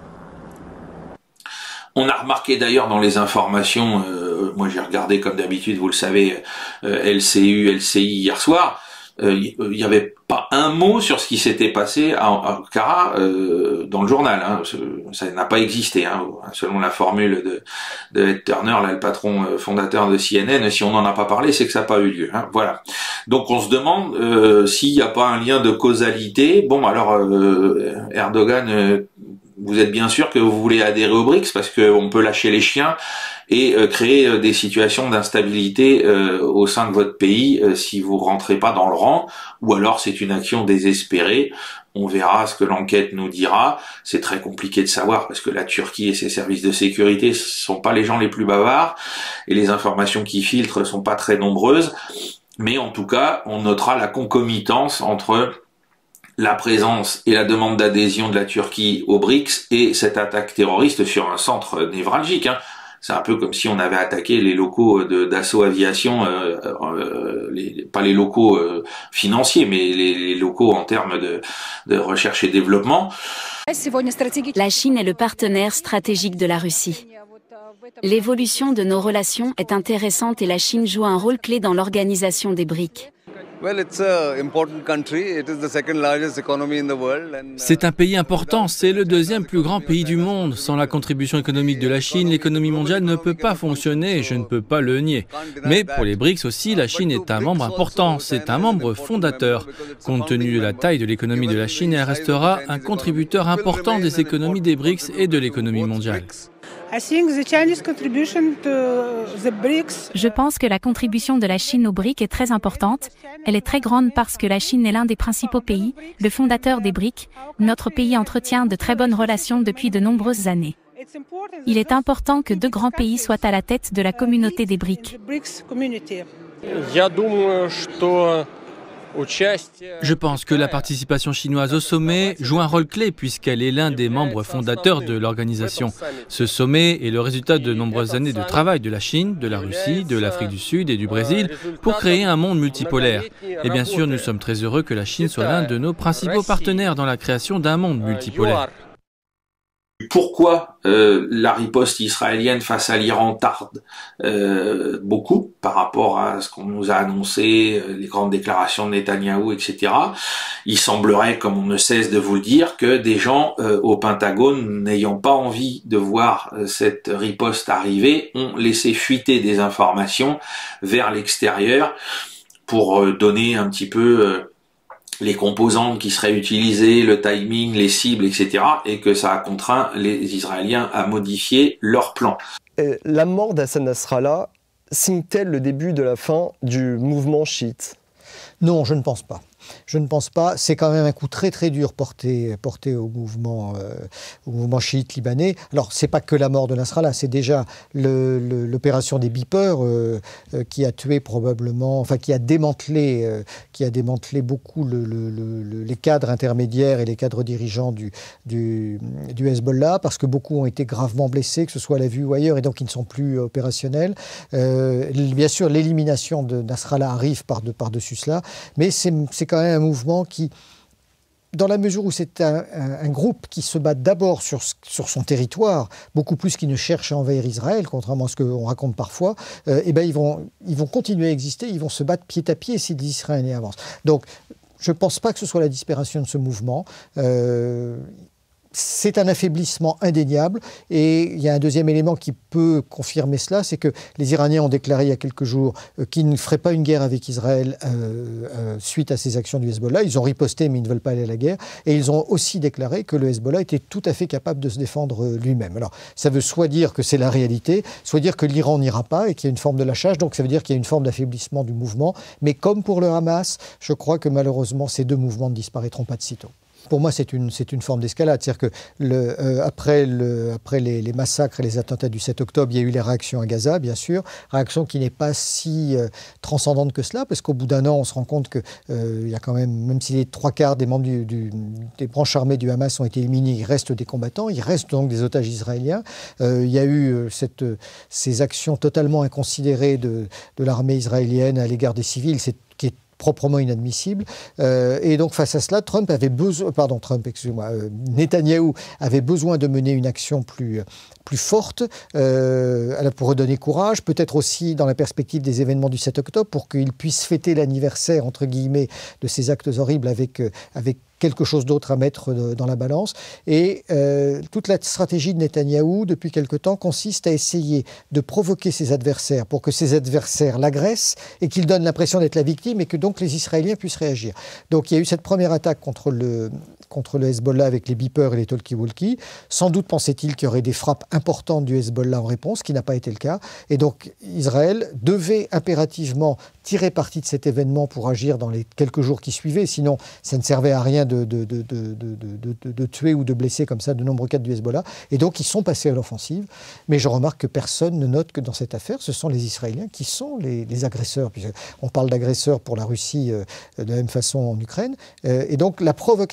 On a remarqué d'ailleurs dans les informations, moi j'ai regardé comme d'habitude, vous le savez, LCI hier soir, il n'y avait pas un mot sur ce qui s'était passé à Ankara dans le journal. Ça n'a pas existé, selon la formule de Ed Turner, là, le patron fondateur de CNN. Si on n'en a pas parlé, c'est que ça n'a pas eu lieu. Voilà. Donc on se demande s'il n'y a pas un lien de causalité. Bon, alors Erdogan, vous êtes bien sûr que vous voulez adhérer aux BRICS parce qu'on peut lâcher les chiens et créer des situations d'instabilité au sein de votre pays si vous rentrez pas dans le rang, ou alors c'est une action désespérée. On verra ce que l'enquête nous dira. C'est très compliqué de savoir parce que la Turquie et ses services de sécurité sont pas les gens les plus bavards et les informations qui filtrent sont pas très nombreuses. Mais en tout cas, on notera la concomitance entre la présence et la demande d'adhésion de la Turquie aux BRICS et cette attaque terroriste sur un centre névralgique. C'est un peu comme si on avait attaqué les locaux d'Assaut Aviation, pas les locaux financiers, mais les locaux en termes de recherche et développement. La Chine est le partenaire stratégique de la Russie. L'évolution de nos relations est intéressante et la Chine joue un rôle clé dans l'organisation des BRICS. C'est un pays important, c'est le deuxième plus grand pays du monde. Sans la contribution économique de la Chine, l'économie mondiale ne peut pas fonctionner, je ne peux pas le nier. Mais pour les BRICS aussi, la Chine est un membre important, c'est un membre fondateur. Compte tenu de la taille de l'économie de la Chine, elle restera un contributeur important des économies des BRICS et de l'économie mondiale. Je pense que la contribution de la Chine aux BRICS est très importante. Elle est très grande parce que la Chine est l'un des principaux pays, le fondateur des BRICS. Notre pays entretient de très bonnes relations depuis de nombreuses années. Il est important que deux grands pays soient à la tête de la communauté des BRICS. Je pense que la participation chinoise au sommet joue un rôle clé puisqu'elle est l'un des membres fondateurs de l'organisation. Ce sommet est le résultat de nombreuses années de travail de la Chine, de la Russie, de l'Afrique du Sud et du Brésil pour créer un monde multipolaire. Et bien sûr, nous sommes très heureux que la Chine soit l'un de nos principaux partenaires dans la création d'un monde multipolaire. Pourquoi la riposte israélienne face à l'Iran tarde beaucoup par rapport à ce qu'on nous a annoncé, les grandes déclarations de Netanyahou, etc. Il semblerait, comme on ne cesse de vous le dire, que des gens au Pentagone, n'ayant pas envie de voir cette riposte arriver, ont laissé fuiter des informations vers l'extérieur pour donner un petit peu les composantes qui seraient utilisées, le timing, les cibles, etc. et que ça a contraint les Israéliens à modifier leur plan. La mort d'Hassan Nasrallah signe-t-elle le début de la fin du mouvement chiite? Non, je ne pense pas. Je ne pense pas. C'est quand même un coup très très dur porté au mouvement chiite libanais. Alors, c'est pas que la mort de Nasrallah, c'est déjà l'opération des beepers qui a tué probablement, enfin qui a démantelé beaucoup les cadres intermédiaires et les cadres dirigeants du Hezbollah, parce que beaucoup ont été gravement blessés, que ce soit à la vue ou ailleurs, et donc ils ne sont plus opérationnels. Bien sûr, l'élimination de Nasrallah arrive par-dessus cela, mais c'est quand même un mouvement qui, dans la mesure où c'est un groupe qui se bat d'abord sur son territoire, beaucoup plus qu'il ne cherche à envahir Israël, contrairement à ce qu'on raconte parfois, eh ben ils vont continuer à exister, ils vont se battre pied à pied si les Israéliens avancent. Donc, je ne pense pas que ce soit la disparition de ce mouvement. C'est un affaiblissement indéniable, et il y a un deuxième élément qui peut confirmer cela, c'est que les Iraniens ont déclaré il y a quelques jours qu'ils ne feraient pas une guerre avec Israël suite à ces actions du Hezbollah. Ils ont riposté, mais ils ne veulent pas aller à la guerre, et ils ont aussi déclaré que le Hezbollah était tout à fait capable de se défendre lui-même. Alors, ça veut soit dire que c'est la réalité, soit dire que l'Iran n'ira pas et qu'il y a une forme de lâchage, donc ça veut dire qu'il y a une forme d'affaiblissement du mouvement, mais comme pour le Hamas, je crois que malheureusement ces deux mouvements ne disparaîtront pas de sitôt. Pour moi, c'est une forme d'escalade. C'est-à-dire que après les massacres et les attentats du 7 octobre, il y a eu les réactions à Gaza, bien sûr. Réaction qui n'est pas si transcendante que cela, parce qu'au bout d'un an, on se rend compte qu'il y a quand même si les 3/4 des membres des branches armées du Hamas ont été éliminés, il reste des combattants, il reste donc des otages israéliens. Il y a eu ces actions totalement inconsidérées de l'armée israélienne à l'égard des civils, qui est proprement inadmissible. Et donc, face à cela, Netanyahou avait besoin de mener une action plus forte pour redonner courage, peut-être aussi dans la perspective des événements du 7 octobre, pour qu'il puisse fêter l'anniversaire, entre guillemets, de ces actes horribles avec quelque chose d'autre à mettre dans la balance. Et toute la stratégie de Netanyahou, depuis quelque temps, consiste à essayer de provoquer ses adversaires pour que ses adversaires l'agressent et qu'ils donnent l'impression d'être la victime et que donc les Israéliens puissent réagir. Donc il y a eu cette première attaque contre le Hezbollah avec les beepers et les talkie-walkie. Sans doute pensait-il qu'il y aurait des frappes importantes du Hezbollah en réponse, ce qui n'a pas été le cas. Et donc Israël devait impérativement tirer parti de cet événement pour agir dans les quelques jours qui suivaient, sinon ça ne servait à rien de tuer ou de blesser comme ça de nombreux cadres du Hezbollah. Et donc ils sont passés à l'offensive. Mais je remarque que personne ne note que dans cette affaire, ce sont les Israéliens qui sont les agresseurs. On parle d'agresseurs pour la Russie de la même façon en Ukraine. Et donc la provocation israélienne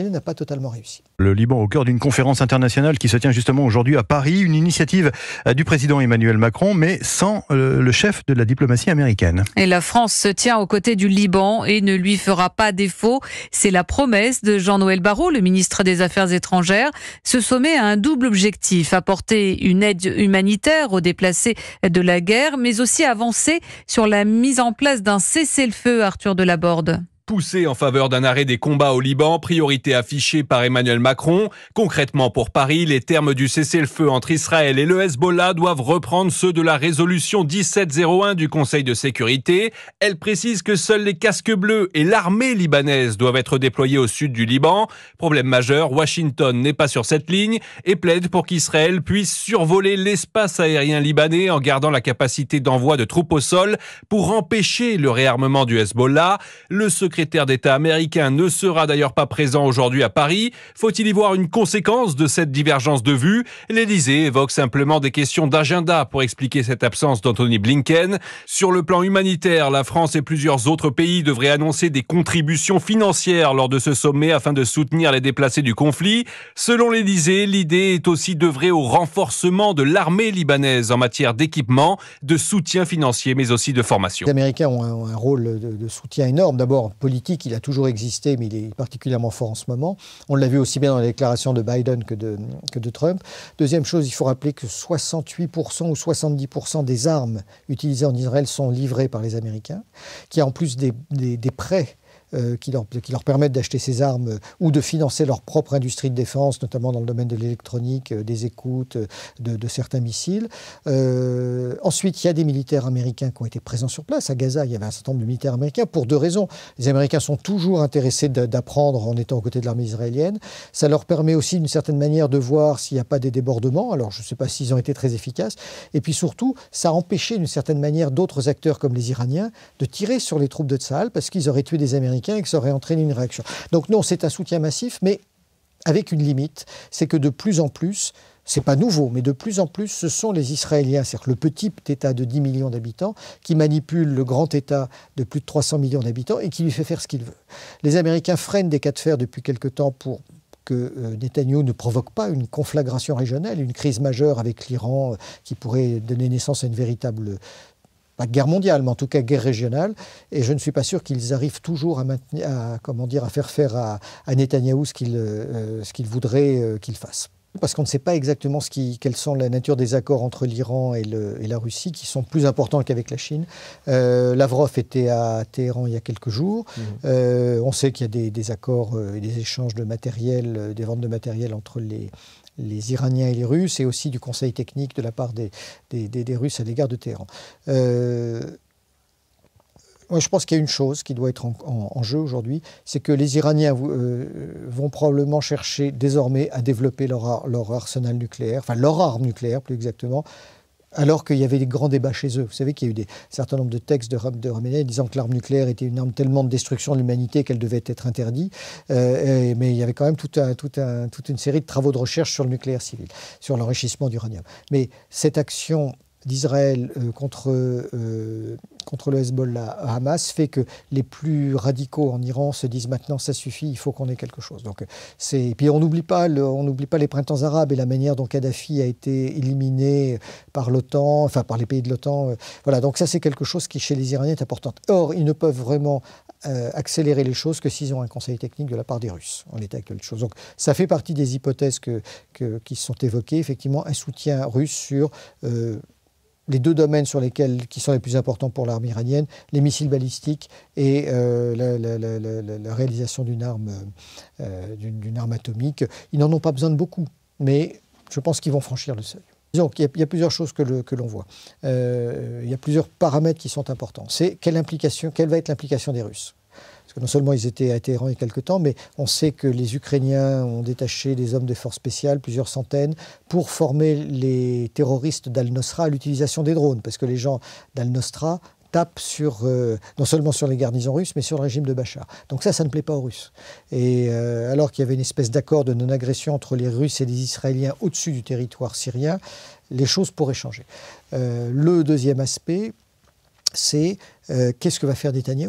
israélien n'a pas totalement réussi. Le Liban au cœur d'une conférence internationale qui se tient justement aujourd'hui à Paris, une initiative du président Emmanuel Macron, mais sans le chef de la diplomatie américaine. Et la France se tient aux côtés du Liban et ne lui fera pas défaut. C'est la promesse de Jean-Noël Barrot, le ministre des Affaires étrangères. Ce sommet a un double objectif, apporter une aide humanitaire aux déplacés de la guerre, mais aussi avancer sur la mise en place d'un cessez-le-feu, Arthur Delaborde. Poussé en faveur d'un arrêt des combats au Liban, priorité affichée par Emmanuel Macron. Concrètement pour Paris, les termes du cessez-le-feu entre Israël et le Hezbollah doivent reprendre ceux de la résolution 1701 du Conseil de sécurité. Elle précise que seuls les casques bleus et l'armée libanaise doivent être déployés au sud du Liban. Problème majeur, Washington n'est pas sur cette ligne et plaide pour qu'Israël puisse survoler l'espace aérien libanais en gardant la capacité d'envoi de troupes au sol pour empêcher le réarmement du Hezbollah. Le secrétaire d'État américain ne sera d'ailleurs pas présent aujourd'hui à Paris. Faut-il y voir une conséquence de cette divergence de vues? L'Élysée évoque simplement des questions d'agenda pour expliquer cette absence d'Anthony Blinken. Sur le plan humanitaire, la France et plusieurs autres pays devraient annoncer des contributions financières lors de ce sommet afin de soutenir les déplacés du conflit. Selon l'Élysée, l'idée est aussi d'œuvrer au renforcement de l'armée libanaise en matière d'équipement, de soutien financier, mais aussi de formation. Les Américains ont un rôle de soutien énorme. D'abord, politique, il a toujours existé, mais il est particulièrement fort en ce moment. On l'a vu aussi bien dans les déclarations de Biden que de Trump. Deuxième chose, il faut rappeler que 68% ou 70% des armes utilisées en Israël sont livrées par les Américains, qu'il y a en plus des prêts qui leur permettent d'acheter ces armes ou de financer leur propre industrie de défense, notamment dans le domaine de l'électronique, des écoutes, de certains missiles. Ensuite, il y a des militaires américains qui ont été présents sur place. À Gaza, il y avait un certain nombre de militaires américains pour deux raisons. Les Américains sont toujours intéressés d'apprendre en étant aux côtés de l'armée israélienne. Ça leur permet aussi d'une certaine manière de voir s'il n'y a pas des débordements. Alors, je ne sais pas s'ils ont été très efficaces. Et puis surtout, ça a empêché d'une certaine manière d'autres acteurs comme les Iraniens de tirer sur les troupes de Tsahal parce qu'ils auraient tué des Américains et que ça aurait entraîné une réaction. Donc non, c'est un soutien massif, mais avec une limite, c'est que de plus en plus, c'est pas nouveau, mais de plus en plus, ce sont les Israéliens, c'est-à-dire le petit État de 10 millions d'habitants, qui manipule le grand État de plus de 300 millions d'habitants et qui lui fait faire ce qu'il veut. Les Américains freinent des cas de fer depuis quelque temps pour que Netanyahou ne provoque pas une conflagration régionale, une crise majeure avec l'Iran qui pourrait donner naissance à une véritable pas guerre mondiale, mais en tout cas guerre régionale. Et je ne suis pas sûr qu'ils arrivent toujours à faire faire à Netanyahou ce qu'il voudrait qu'il fasse. Parce qu'on ne sait pas exactement quelles sont la nature des accords entre l'Iran et la Russie, qui sont plus importants qu'avec la Chine. Lavrov était à Téhéran il y a quelques jours. On sait qu'il y a des accords et des échanges de matériel, des ventes de matériel entre les Iraniens et les Russes, et aussi du conseil technique de la part des Russes à l'égard de Téhéran. Moi, je pense qu'il y a une chose qui doit être en jeu aujourd'hui, c'est que les Iraniens vont probablement chercher désormais à développer leur arsenal nucléaire, enfin leur arme nucléaire plus exactement, alors qu'il y avait des grands débats chez eux. Vous savez qu'il y a eu un certain nombre de textes de Khamenei disant que l'arme nucléaire était une arme tellement de destruction de l'humanité qu'elle devait être interdite. Mais il y avait quand même toute une série de travaux de recherche sur le nucléaire civil, sur l'enrichissement d'uranium. Mais cette action d'Israël contre le Hezbollah à Hamas fait que les plus radicaux en Iran se disent maintenant ça suffit, il faut qu'on ait quelque chose. Donc et puis on n'oublie pas les printemps arabes et la manière dont Kadhafi a été éliminé par l'OTAN, enfin par les pays de l'OTAN. Voilà, donc ça c'est quelque chose qui chez les Iraniens est important. Or ils ne peuvent vraiment accélérer les choses que s'ils ont un conseil technique de la part des Russes en l'état actuel des choses. Donc ça fait partie des hypothèses qui sont évoquées, effectivement un soutien russe sur les deux domaines qui sont les plus importants pour l'armée iranienne, les missiles balistiques et la réalisation d'une arme atomique. Ils n'en ont pas besoin de beaucoup, mais je pense qu'ils vont franchir le seuil. Disons qu'il y a plusieurs choses que l'on voit. Il y a plusieurs paramètres qui sont importants. C'est quelle va être l'implication des Russes ? Parce que non seulement ils étaient à Téhéran il y a quelque temps, mais on sait que les Ukrainiens ont détaché des hommes de force spéciales, plusieurs centaines, pour former les terroristes d'Al-Nosra à l'utilisation des drones. Parce que les gens d'Al-Nosra tapent non seulement sur les garnisons russes, mais sur le régime de Bachar. Donc ça ne plaît pas aux Russes. Et alors qu'il y avait une espèce d'accord de non-agression entre les Russes et les Israéliens au-dessus du territoire syrien, les choses pourraient changer. Le deuxième aspect, c'est qu'est-ce que va faire Netanyahou ?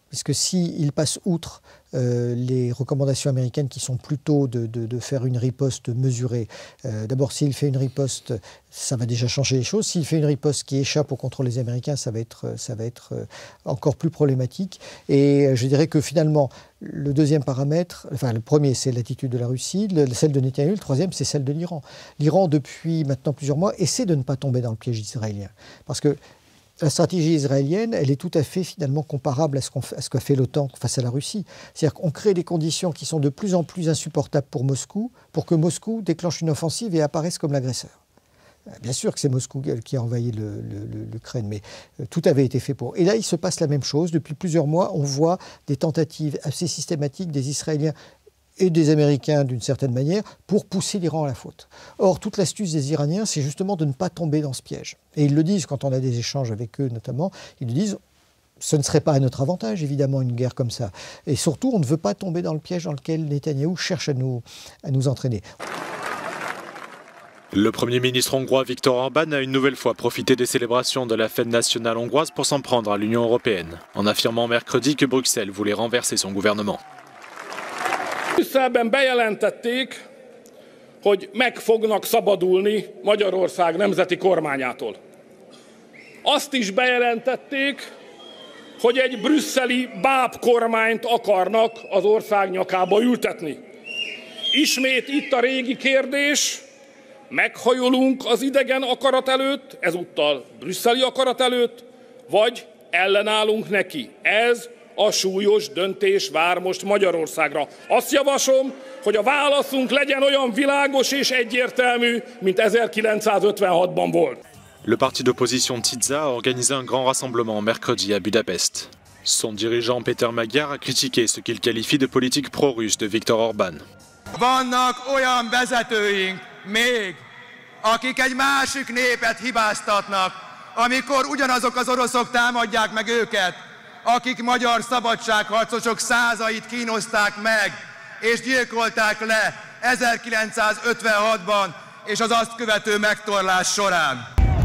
Parce que s'il passe outre les recommandations américaines qui sont plutôt de faire une riposte mesurée. D'abord, s'il fait une riposte, ça va déjà changer les choses. S'il fait une riposte qui échappe au contrôle des Américains, ça va être encore plus problématique. Et je dirais que finalement, le deuxième paramètre, enfin le premier, c'est l'attitude de la Russie, celle de Netanyahou, le troisième, c'est celle de l'Iran. L'Iran, depuis maintenant plusieurs mois, essaie de ne pas tomber dans le piège israélien. Parce que la stratégie israélienne, elle est tout à fait finalement comparable à ce qu'a fait l'OTAN face à la Russie. C'est-à-dire qu'on crée des conditions qui sont de plus en plus insupportables pour Moscou, pour que Moscou déclenche une offensive et apparaisse comme l'agresseur. Bien sûr que c'est Moscou qui a envahi l'Ukraine, mais tout avait été fait pour. Et là, il se passe la même chose. Depuis plusieurs mois, on voit des tentatives assez systématiques des Israéliens et des Américains d'une certaine manière, pour pousser l'Iran à la faute. Or, toute l'astuce des Iraniens, c'est justement de ne pas tomber dans ce piège. Et ils le disent quand on a des échanges avec eux notamment, ils le disent, ce ne serait pas à notre avantage, évidemment, une guerre comme ça. Et surtout, on ne veut pas tomber dans le piège dans lequel Netanyahou cherche à nous entraîner. Le Premier ministre hongrois Viktor Orbán a une nouvelle fois profité des célébrations de la fête nationale hongroise pour s'en prendre à l'Union européenne, en affirmant mercredi que Bruxelles voulait renverser son gouvernement. Brüsszelben bejelentették, hogy meg fognak szabadulni Magyarország nemzeti kormányától. Azt is bejelentették, hogy egy brüsszeli bábkormányt akarnak az ország nyakába ültetni. Ismét itt a régi kérdés, meghajolunk az idegen akarat előtt, ezúttal brüsszeli akarat előtt, vagy ellenállunk neki. Ez a súlyos döntés vár most Magyarországra. Azt javaslom, hogy a válaszunk legyen olyan világos és egyértelmű, mint 1956-ban volt. Le parti d'opposition TIZA a organisé un grand rassemblement mercredi à Budapest. Son dirigeant Péter Magyar a critiqué ce qu'il qualifie de politique pro-russe de Viktor Orbán. Vannak olyan vezetőink még, akik egy másik népet hibáztatnak, amikor ugyanazok az oroszok támadják meg őket, akik magyar szabadságharcosok százait kínozták meg, és gyilkolták le 1956-ban, és az azt követő megtorlás során.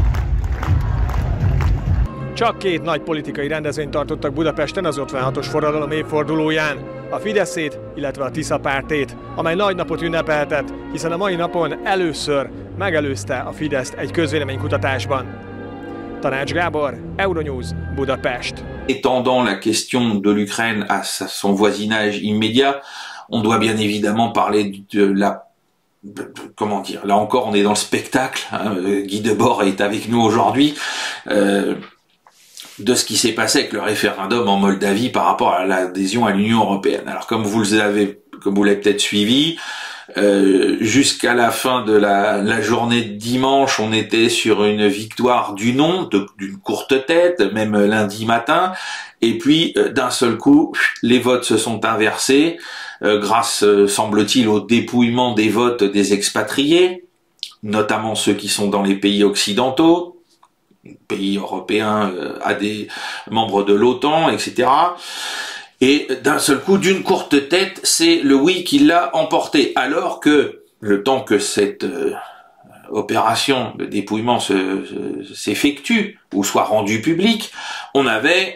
Csak két nagy politikai rendezvényt tartottak Budapesten az 56-os forradalom évfordulóján, a Fideszét, illetve a Tisza pártét, amely nagy napot ünnepeltet, hiszen a mai napon először megelőzte a Fideszt egy közvéleménykutatásban. Tanács Gábor, Euronews, Budapest. Étendant la question de l'Ukraine à son voisinage immédiat, on doit bien évidemment parler de la... Comment dire? Là encore, on est dans le spectacle. Hein, Guy Debord est avec nous aujourd'hui. De ce qui s'est passé avec le référendum en Moldavie par rapport à l'adhésion à l'Union européenne. Alors comme vous l'avez peut-être suivi, jusqu'à la fin de la journée de dimanche, on était sur une victoire du non, d'une courte tête, même lundi matin, et puis d'un seul coup, les votes se sont inversés, grâce, semble-t-il, au dépouillement des votes des expatriés, notamment ceux qui sont dans les pays occidentaux, pays européens, à des membres de l'OTAN, etc. Et d'un seul coup, d'une courte tête, c'est le oui qui l'a emporté. Alors que le temps que cette opération de dépouillement s'effectue ou soit rendue publique, on avait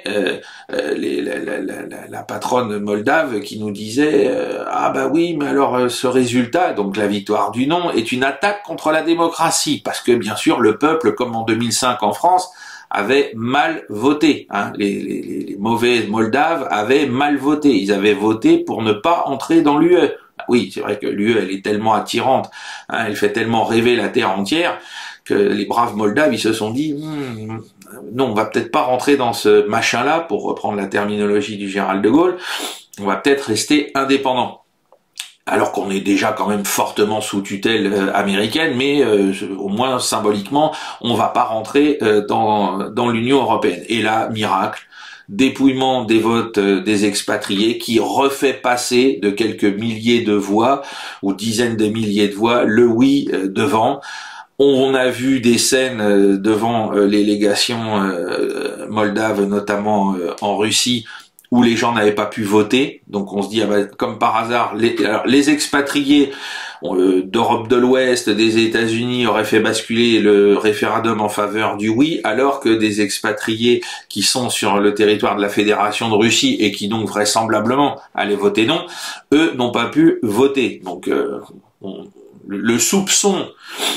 la patronne moldave qui nous disait ah bah oui, mais alors ce résultat, donc la victoire du non, est une attaque contre la démocratie, parce que bien sûr le peuple, comme en 2005 en France, avait mal voté. Hein. Les mauvais Moldaves avaient mal voté. Ils avaient voté pour ne pas entrer dans l'UE. Oui, c'est vrai que l'UE, elle est tellement attirante, hein, elle fait tellement rêver la terre entière, que les braves Moldaves, ils se sont dit non, on va peut-être pas rentrer dans ce machin-là, pour reprendre la terminologie du général de Gaulle, on va peut-être rester indépendant. Alors qu'on est déjà quand même fortement sous tutelle américaine, mais au moins symboliquement, on va pas rentrer dans l'Union européenne. Et là, miracle, dépouillement des votes des expatriés qui refait passer de quelques milliers de voix ou dizaines de milliers de voix le oui devant. On a vu des scènes devant les légations moldaves, notamment en Russie, où les gens n'avaient pas pu voter. Donc on se dit, comme par hasard, les expatriés d'Europe de l'Ouest, des États-Unis auraient fait basculer le référendum en faveur du oui, alors que des expatriés qui sont sur le territoire de la Fédération de Russie et qui donc vraisemblablement allaient voter non, eux n'ont pas pu voter. Donc le soupçon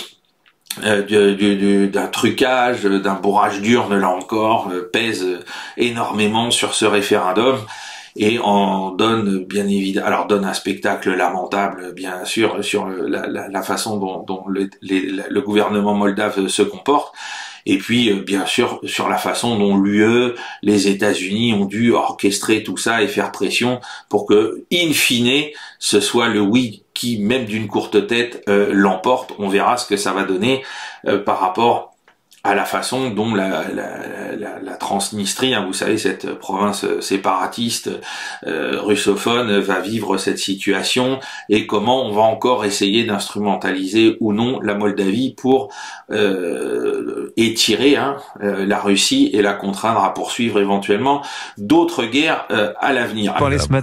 d'un trucage, d'un bourrage d'urne, là encore, pèse énormément sur ce référendum. Et en donne bien évidemment, alors donne un spectacle lamentable bien sûr sur la façon dont le gouvernement moldave se comporte, et puis bien sûr sur la façon dont l'UE, les États-Unis ont dû orchestrer tout ça et faire pression pour que, in fine, ce soit le oui qui, même d'une courte tête, l'emporte. On verra ce que ça va donner par rapport à la façon dont la Transnistrie, vous savez, cette province séparatiste russophone, va vivre cette situation, et comment on va encore essayer d'instrumentaliser ou non la Moldavie pour étirer la Russie et la contraindre à poursuivre éventuellement d'autres guerres à l'avenir.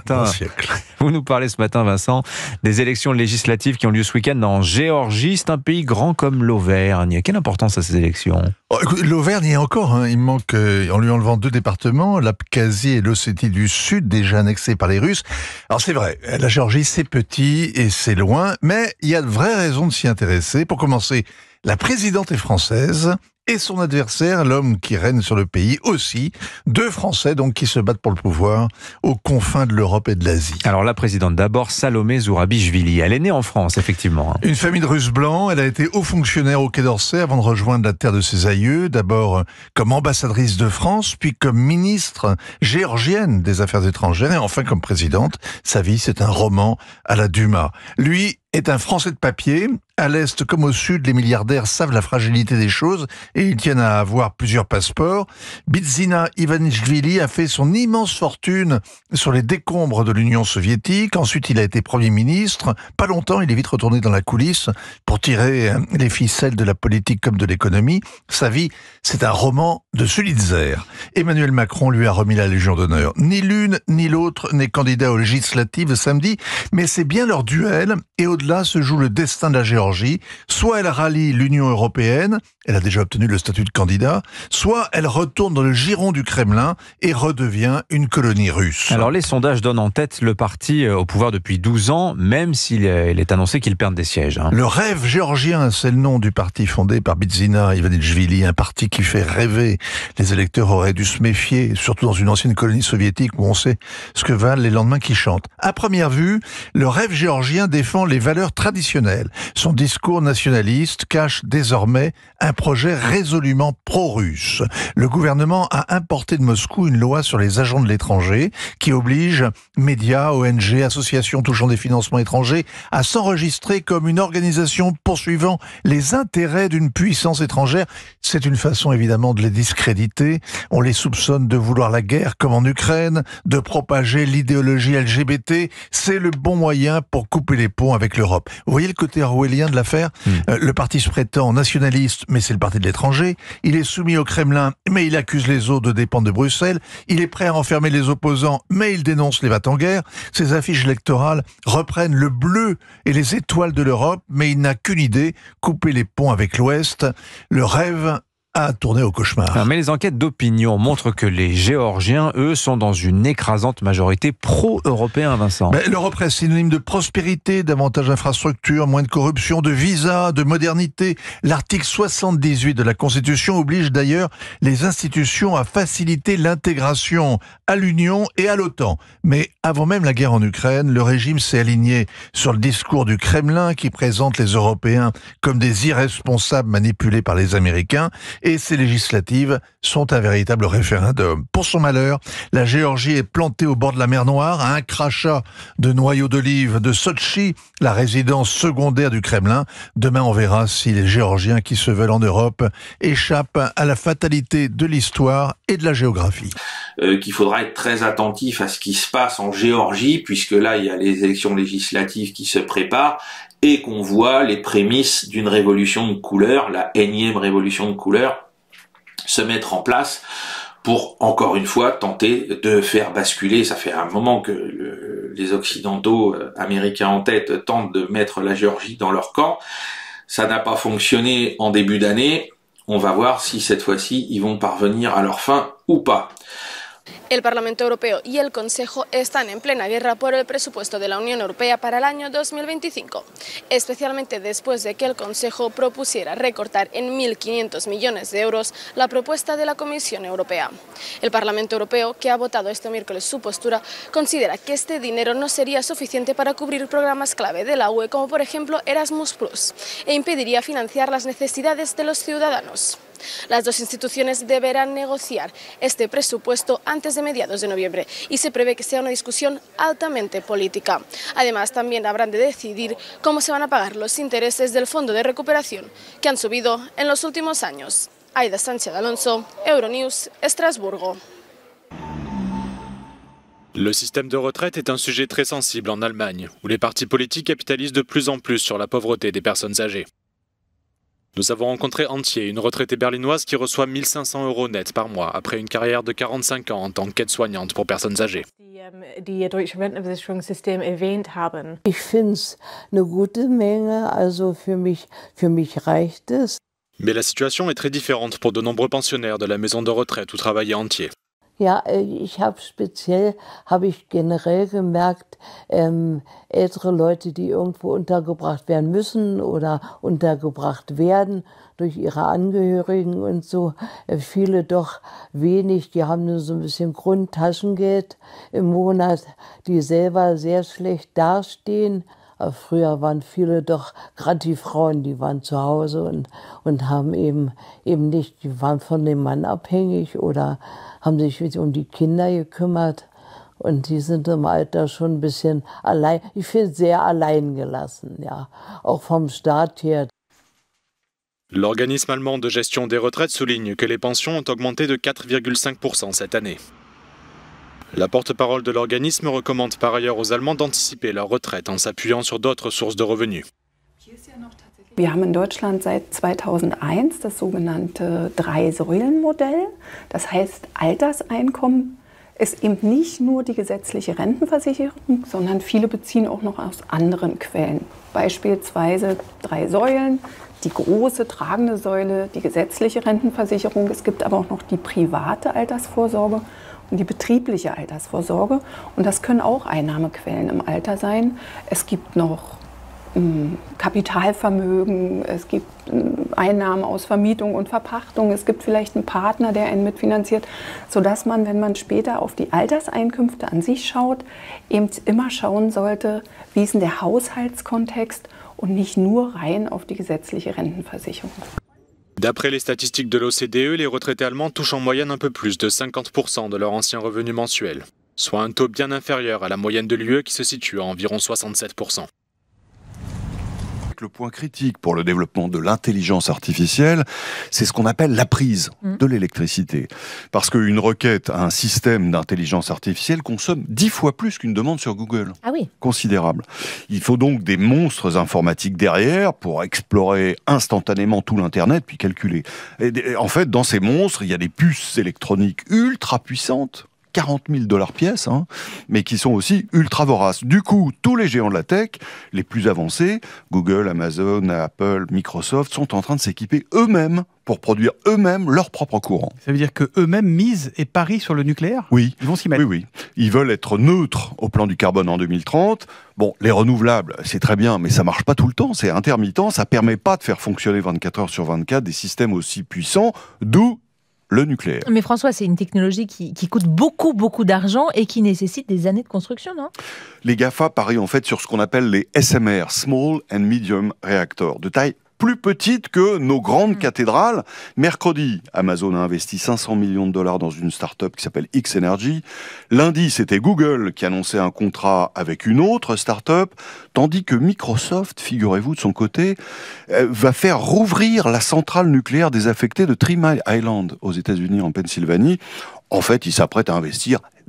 Vous nous parlez ce matin, Vincent, des élections législatives qui ont lieu ce week-end en Géorgie. C'est un pays grand comme l'Auvergne. Quelle importance à ces élections? L'Auvergne y est encore, il manque, en lui enlevant 2 départements, l'Abkhazie et l'Ossétie du Sud, déjà annexés par les Russes. Alors c'est vrai, la Géorgie c'est petit et c'est loin, mais il y a de vraies raisons de s'y intéresser. Pour commencer, la présidente est française, et son adversaire, l'homme qui règne sur le pays aussi, 2 Français donc qui se battent pour le pouvoir aux confins de l'Europe et de l'Asie. Alors la présidente d'abord, Salomé Zourabichvili, elle est née en France effectivement. Une famille de Russes blancs, elle a été haut fonctionnaire au Quai d'Orsay avant de rejoindre la terre de ses aïeux, d'abord comme ambassadrice de France, puis comme ministre géorgienne des Affaires étrangères et enfin comme présidente. Sa vie, c'est un roman à la Dumas. Lui est un Français de papier. À l'Est comme au Sud, les milliardaires savent la fragilité des choses et ils tiennent à avoir plusieurs passeports. Bidzina Ivanishvili a fait son immense fortune sur les décombres de l'Union soviétique. Ensuite, il a été Premier ministre. Pas longtemps, il est vite retourné dans la coulisse pour tirer les ficelles de la politique comme de l'économie. Sa vie, c'est un roman de Sulitzer. Emmanuel Macron lui a remis la Légion d'honneur. Ni l'une ni l'autre n'est candidat aux législatives samedi, mais c'est bien leur duel et au-delà se joue le destin de la Géorgie. Soit elle rallie l'Union européenne, elle a déjà obtenu le statut de candidat, soit elle retourne dans le giron du Kremlin et redevient une colonie russe. Alors les sondages donnent en tête le parti au pouvoir depuis 12 ans, même s'il est annoncé qu'il perd des sièges. Le rêve géorgien, c'est le nom du parti fondé par Bidzina Ivanishvili, un parti qui fait rêver. Les électeurs auraient dû se méfier, surtout dans une ancienne colonie soviétique où on sait ce que valent les lendemains qui chantent. À première vue, le rêve géorgien défend les valeurs traditionnelles. Son discours nationaliste cache désormais un projet résolument pro-russe. Le gouvernement a importé de Moscou une loi sur les agents de l'étranger qui oblige médias, ONG, associations touchant des financements étrangers à s'enregistrer comme une organisation poursuivant les intérêts d'une puissance étrangère. C'est une façon évidemment de les discréditer. On les soupçonne de vouloir la guerre comme en Ukraine, de propager l'idéologie LGBT. C'est le bon moyen pour couper les ponts avec l'Europe. Vous voyez le côté orwellien de l'affaire. Le parti se prétend nationaliste, mais c'est le parti de l'étranger. Il est soumis au Kremlin, mais il accuse les autres de dépendre de Bruxelles. Il est prêt à enfermer les opposants, mais il dénonce les va-t-en-guerre. Ses affiches électorales reprennent le bleu et les étoiles de l'Europe, mais il n'a qu'une idée, couper les ponts avec l'Ouest. Le rêve a tourné au cauchemar. Mais les enquêtes d'opinion montrent que les Géorgiens, eux, sont dans une écrasante majorité pro-européen, Vincent. L'Europe reste synonyme de prospérité, davantage d'infrastructures, moins de corruption, de visas, de modernité. L'article 78 de la Constitution oblige d'ailleurs les institutions à faciliter l'intégration à l'Union et à l'OTAN. Mais avant même la guerre en Ukraine, le régime s'est aligné sur le discours du Kremlin qui présente les Européens comme des irresponsables manipulés par les Américains. Et ces législatives sont un véritable référendum. Pour son malheur, la Géorgie est plantée au bord de la mer Noire, à un crachat de noyaux d'olive de Sotchi, la résidence secondaire du Kremlin. Demain, on verra si les Géorgiens qui se veulent en Europe échappent à la fatalité de l'histoire et de la géographie. Qu'il faudra être très attentif à ce qui se passe en Géorgie, puisque là, il y a les élections législatives qui se préparent, et qu'on voit les prémices d'une révolution de couleur, la énième révolution de couleur, se mettre en place pour, encore une fois, tenter de faire basculer. Ça fait un moment que les Occidentaux, américains en tête, tentent de mettre la Géorgie dans leur camp. Ça n'a pas fonctionné en début d'année. On va voir si cette fois-ci, ils vont parvenir à leur fin ou pas. El Parlamento Europeo y el Consejo están en plena guerra por el presupuesto de la Unión Europea para el año 2025, especialmente después de que el Consejo propusiera recortar en 1.500 millones de euros la propuesta de la Comisión Europea. El Parlamento Europeo, que ha votado este miércoles su postura, considera que este dinero no sería suficiente para cubrir programas clave de la UE, como por ejemplo Erasmus+, e impediría financiar las necesidades de los ciudadanos. Las dos instituciones deberán negociar este presupuesto antes de mediados de noviembre y se prevé que sea una discusión altamente política. Además, también habrán de decidir cómo se van a pagar los intereses del Fondo de Recuperación, que han subido en los últimos años. Aida Sánchez Alonso, Euronews, Estrasburgo. Le système de retraite est un sujet très sensible en Allemagne, où les partis politiques capitalisent de plus en plus sur la pauvreté des personnes âgées. Nous avons rencontré Antje, une retraitée berlinoise qui reçoit 1 500 € net par mois après une carrière de 45 ans en tant qu'aide-soignante pour personnes âgées. Die deutsche Rentenversicherungssystem erwähnt haben. Ich finde es eine gute Menge, also für mich reicht es. Mais la situation est très différente pour de nombreux pensionnaires de la maison de retraite où travaillait Antje. Ja, ich habe generell gemerkt, ältere Leute, die irgendwo untergebracht werden müssen oder untergebracht werden durch ihre Angehörigen und so, viele doch wenig, die haben nur so ein bisschen Grundtaschengeld im Monat, die selber sehr schlecht dastehen. Früher waren viele doch, gerade die Frauen, die waren zu Hause und haben eben nicht, die waren von dem Mann abhängig oder haben sich um die Kinder gekümmert und die sind im Alter schon ein bisschen allein, ich finde sehr allein gelassen, ja, auch vom Staat her. L'organisme allemand de gestion des retraites souligne que les pensions ont augmenté de 4,5% cette année. La porte-parole de l'organisme recommande par ailleurs aux Allemands d'anticiper leur retraite en s'appuyant sur d'autres sources de revenus. Wir haben in Deutschland seit 2001 das sogenannte Drei-Säulen-Modell. Das heißt, Alterseinkommen ist eben nicht nur die gesetzliche Rentenversicherung, sondern viele beziehen auch noch aus anderen Quellen. Beispielsweise 3 Säulen, die große tragende Säule, die gesetzliche Rentenversicherung. Es gibt aber auch noch die private Altersvorsorge und die betriebliche Altersvorsorge. Und das können auch Einnahmequellen im Alter sein. Es gibt noch Kapitalvermögen, es gibt Einnahmen aus Vermietung und Verpachtung, es gibt vielleicht einen Partner, der einen mitfinanziert, sodass man, wenn man später auf die Alterseinkünfte an sich schaut, eben immer schauen sollte, wie ist denn der Haushaltskontext und nicht nur rein auf die gesetzliche Rentenversicherung. D'après les statistiques de l'OCDE, les retraités allemands touchent en moyenne un peu plus de 50% de leur ancien revenu mensuel, soit un taux bien inférieur à la moyenne de l'UE qui se situe à environ 67%. Le point critique pour le développement de l'intelligence artificielle, c'est ce qu'on appelle la prise de l'électricité. Parce qu'une requête à un système d'intelligence artificielle consomme 10 fois plus qu'une demande sur Google. Ah oui. Considérable. Il faut donc des monstres informatiques derrière pour explorer instantanément tout l'Internet puis calculer. Et en fait, dans ces monstres, il y a des puces électroniques ultra puissantes, 40 000 $ pièce, hein, mais qui sont aussi ultra voraces. Du coup, tous les géants de la tech, les plus avancés, Google, Amazon, Apple, Microsoft, sont en train de s'équiper eux-mêmes pour produire eux-mêmes leur propre courant. Ça veut dire qu'eux-mêmes misent et parient sur le nucléaire ? Oui. Ils vont s'y mettre ? Oui. Ils veulent être neutres au plan du carbone en 2030. Bon, les renouvelables, c'est très bien, mais ça marche pas tout le temps, c'est intermittent, ça permet pas de faire fonctionner 24 heures sur 24 des systèmes aussi puissants, d'où le nucléaire. Mais François, c'est une technologie qui coûte beaucoup d'argent et qui nécessite des années de construction, non ? Les GAFA parient en fait sur ce qu'on appelle les SMR, Small and Medium Reactors, de taille plus petite que nos grandes cathédrales. Mercredi, Amazon a investi 500 millions de $ dans une start-up qui s'appelle X-Energy. Lundi, c'était Google qui annonçait un contrat avec une autre start-up, tandis que Microsoft, figurez-vous de son côté, va faire rouvrir la centrale nucléaire désaffectée de 3 Mile Island aux États-Unis, en Pennsylvanie. En fait, il s'apprête à investir des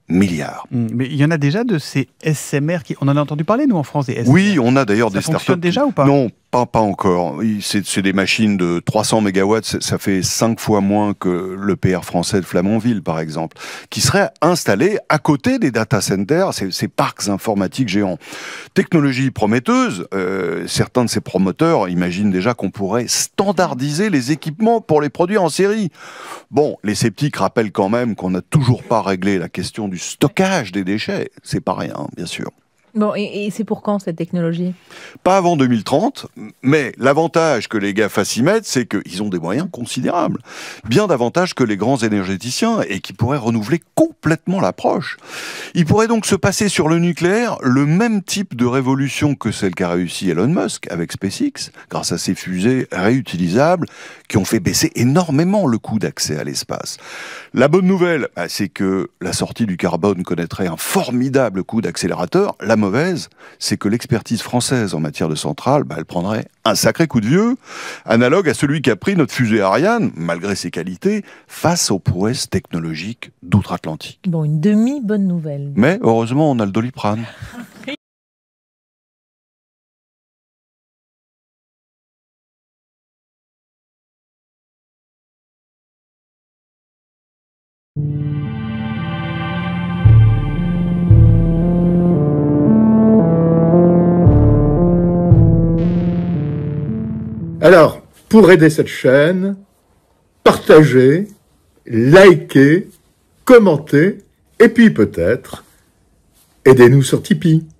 milliards. Mais il y en a déjà de ces SMR on en a entendu parler, nous, en France, des SMR. Oui, on a d'ailleurs des startups. Ça fonctionne déjà ou pas? Non, pas encore. C'est des machines de 300 mégawatts, ça fait 5 fois moins que l'EPR français de Flamanville, par exemple, qui seraient installés à côté des data centers, ces parcs informatiques géants. Technologie prometteuse, certains de ces promoteurs imaginent déjà qu'on pourrait standardiser les équipements pour les produire en série. Bon, les sceptiques rappellent quand même qu'on n'a toujours pas réglé la question du stockage des déchets. C'est pas rien, bien sûr. Bon, et c'est pour quand cette technologie? Pas avant 2030, mais l'avantage que les GAFA s'y mettent, c'est qu'ils ont des moyens considérables. Bien davantage que les grands énergéticiens et qui pourraient renouveler complètement l'approche. Il pourrait donc se passer sur le nucléaire le même type de révolution que celle qu'a réussi Elon Musk avec SpaceX, grâce à ses fusées réutilisables qui ont fait baisser énormément le coût d'accès à l'espace. La bonne nouvelle, c'est que la sortie du carbone connaîtrait un formidable coup d'accélérateur. La mauvaise, c'est que l'expertise française en matière de centrale, elle prendrait un sacré coup de vieux, analogue à celui qu'a pris notre fusée Ariane, malgré ses qualités, face aux prouesses technologiques d'outre-Atlantique. Bon, une demi-bonne nouvelle. Mais heureusement, on a le Doliprane. Alors, pour aider cette chaîne, partagez, likez, commentez, et puis peut-être, aidez-nous sur Tipeee.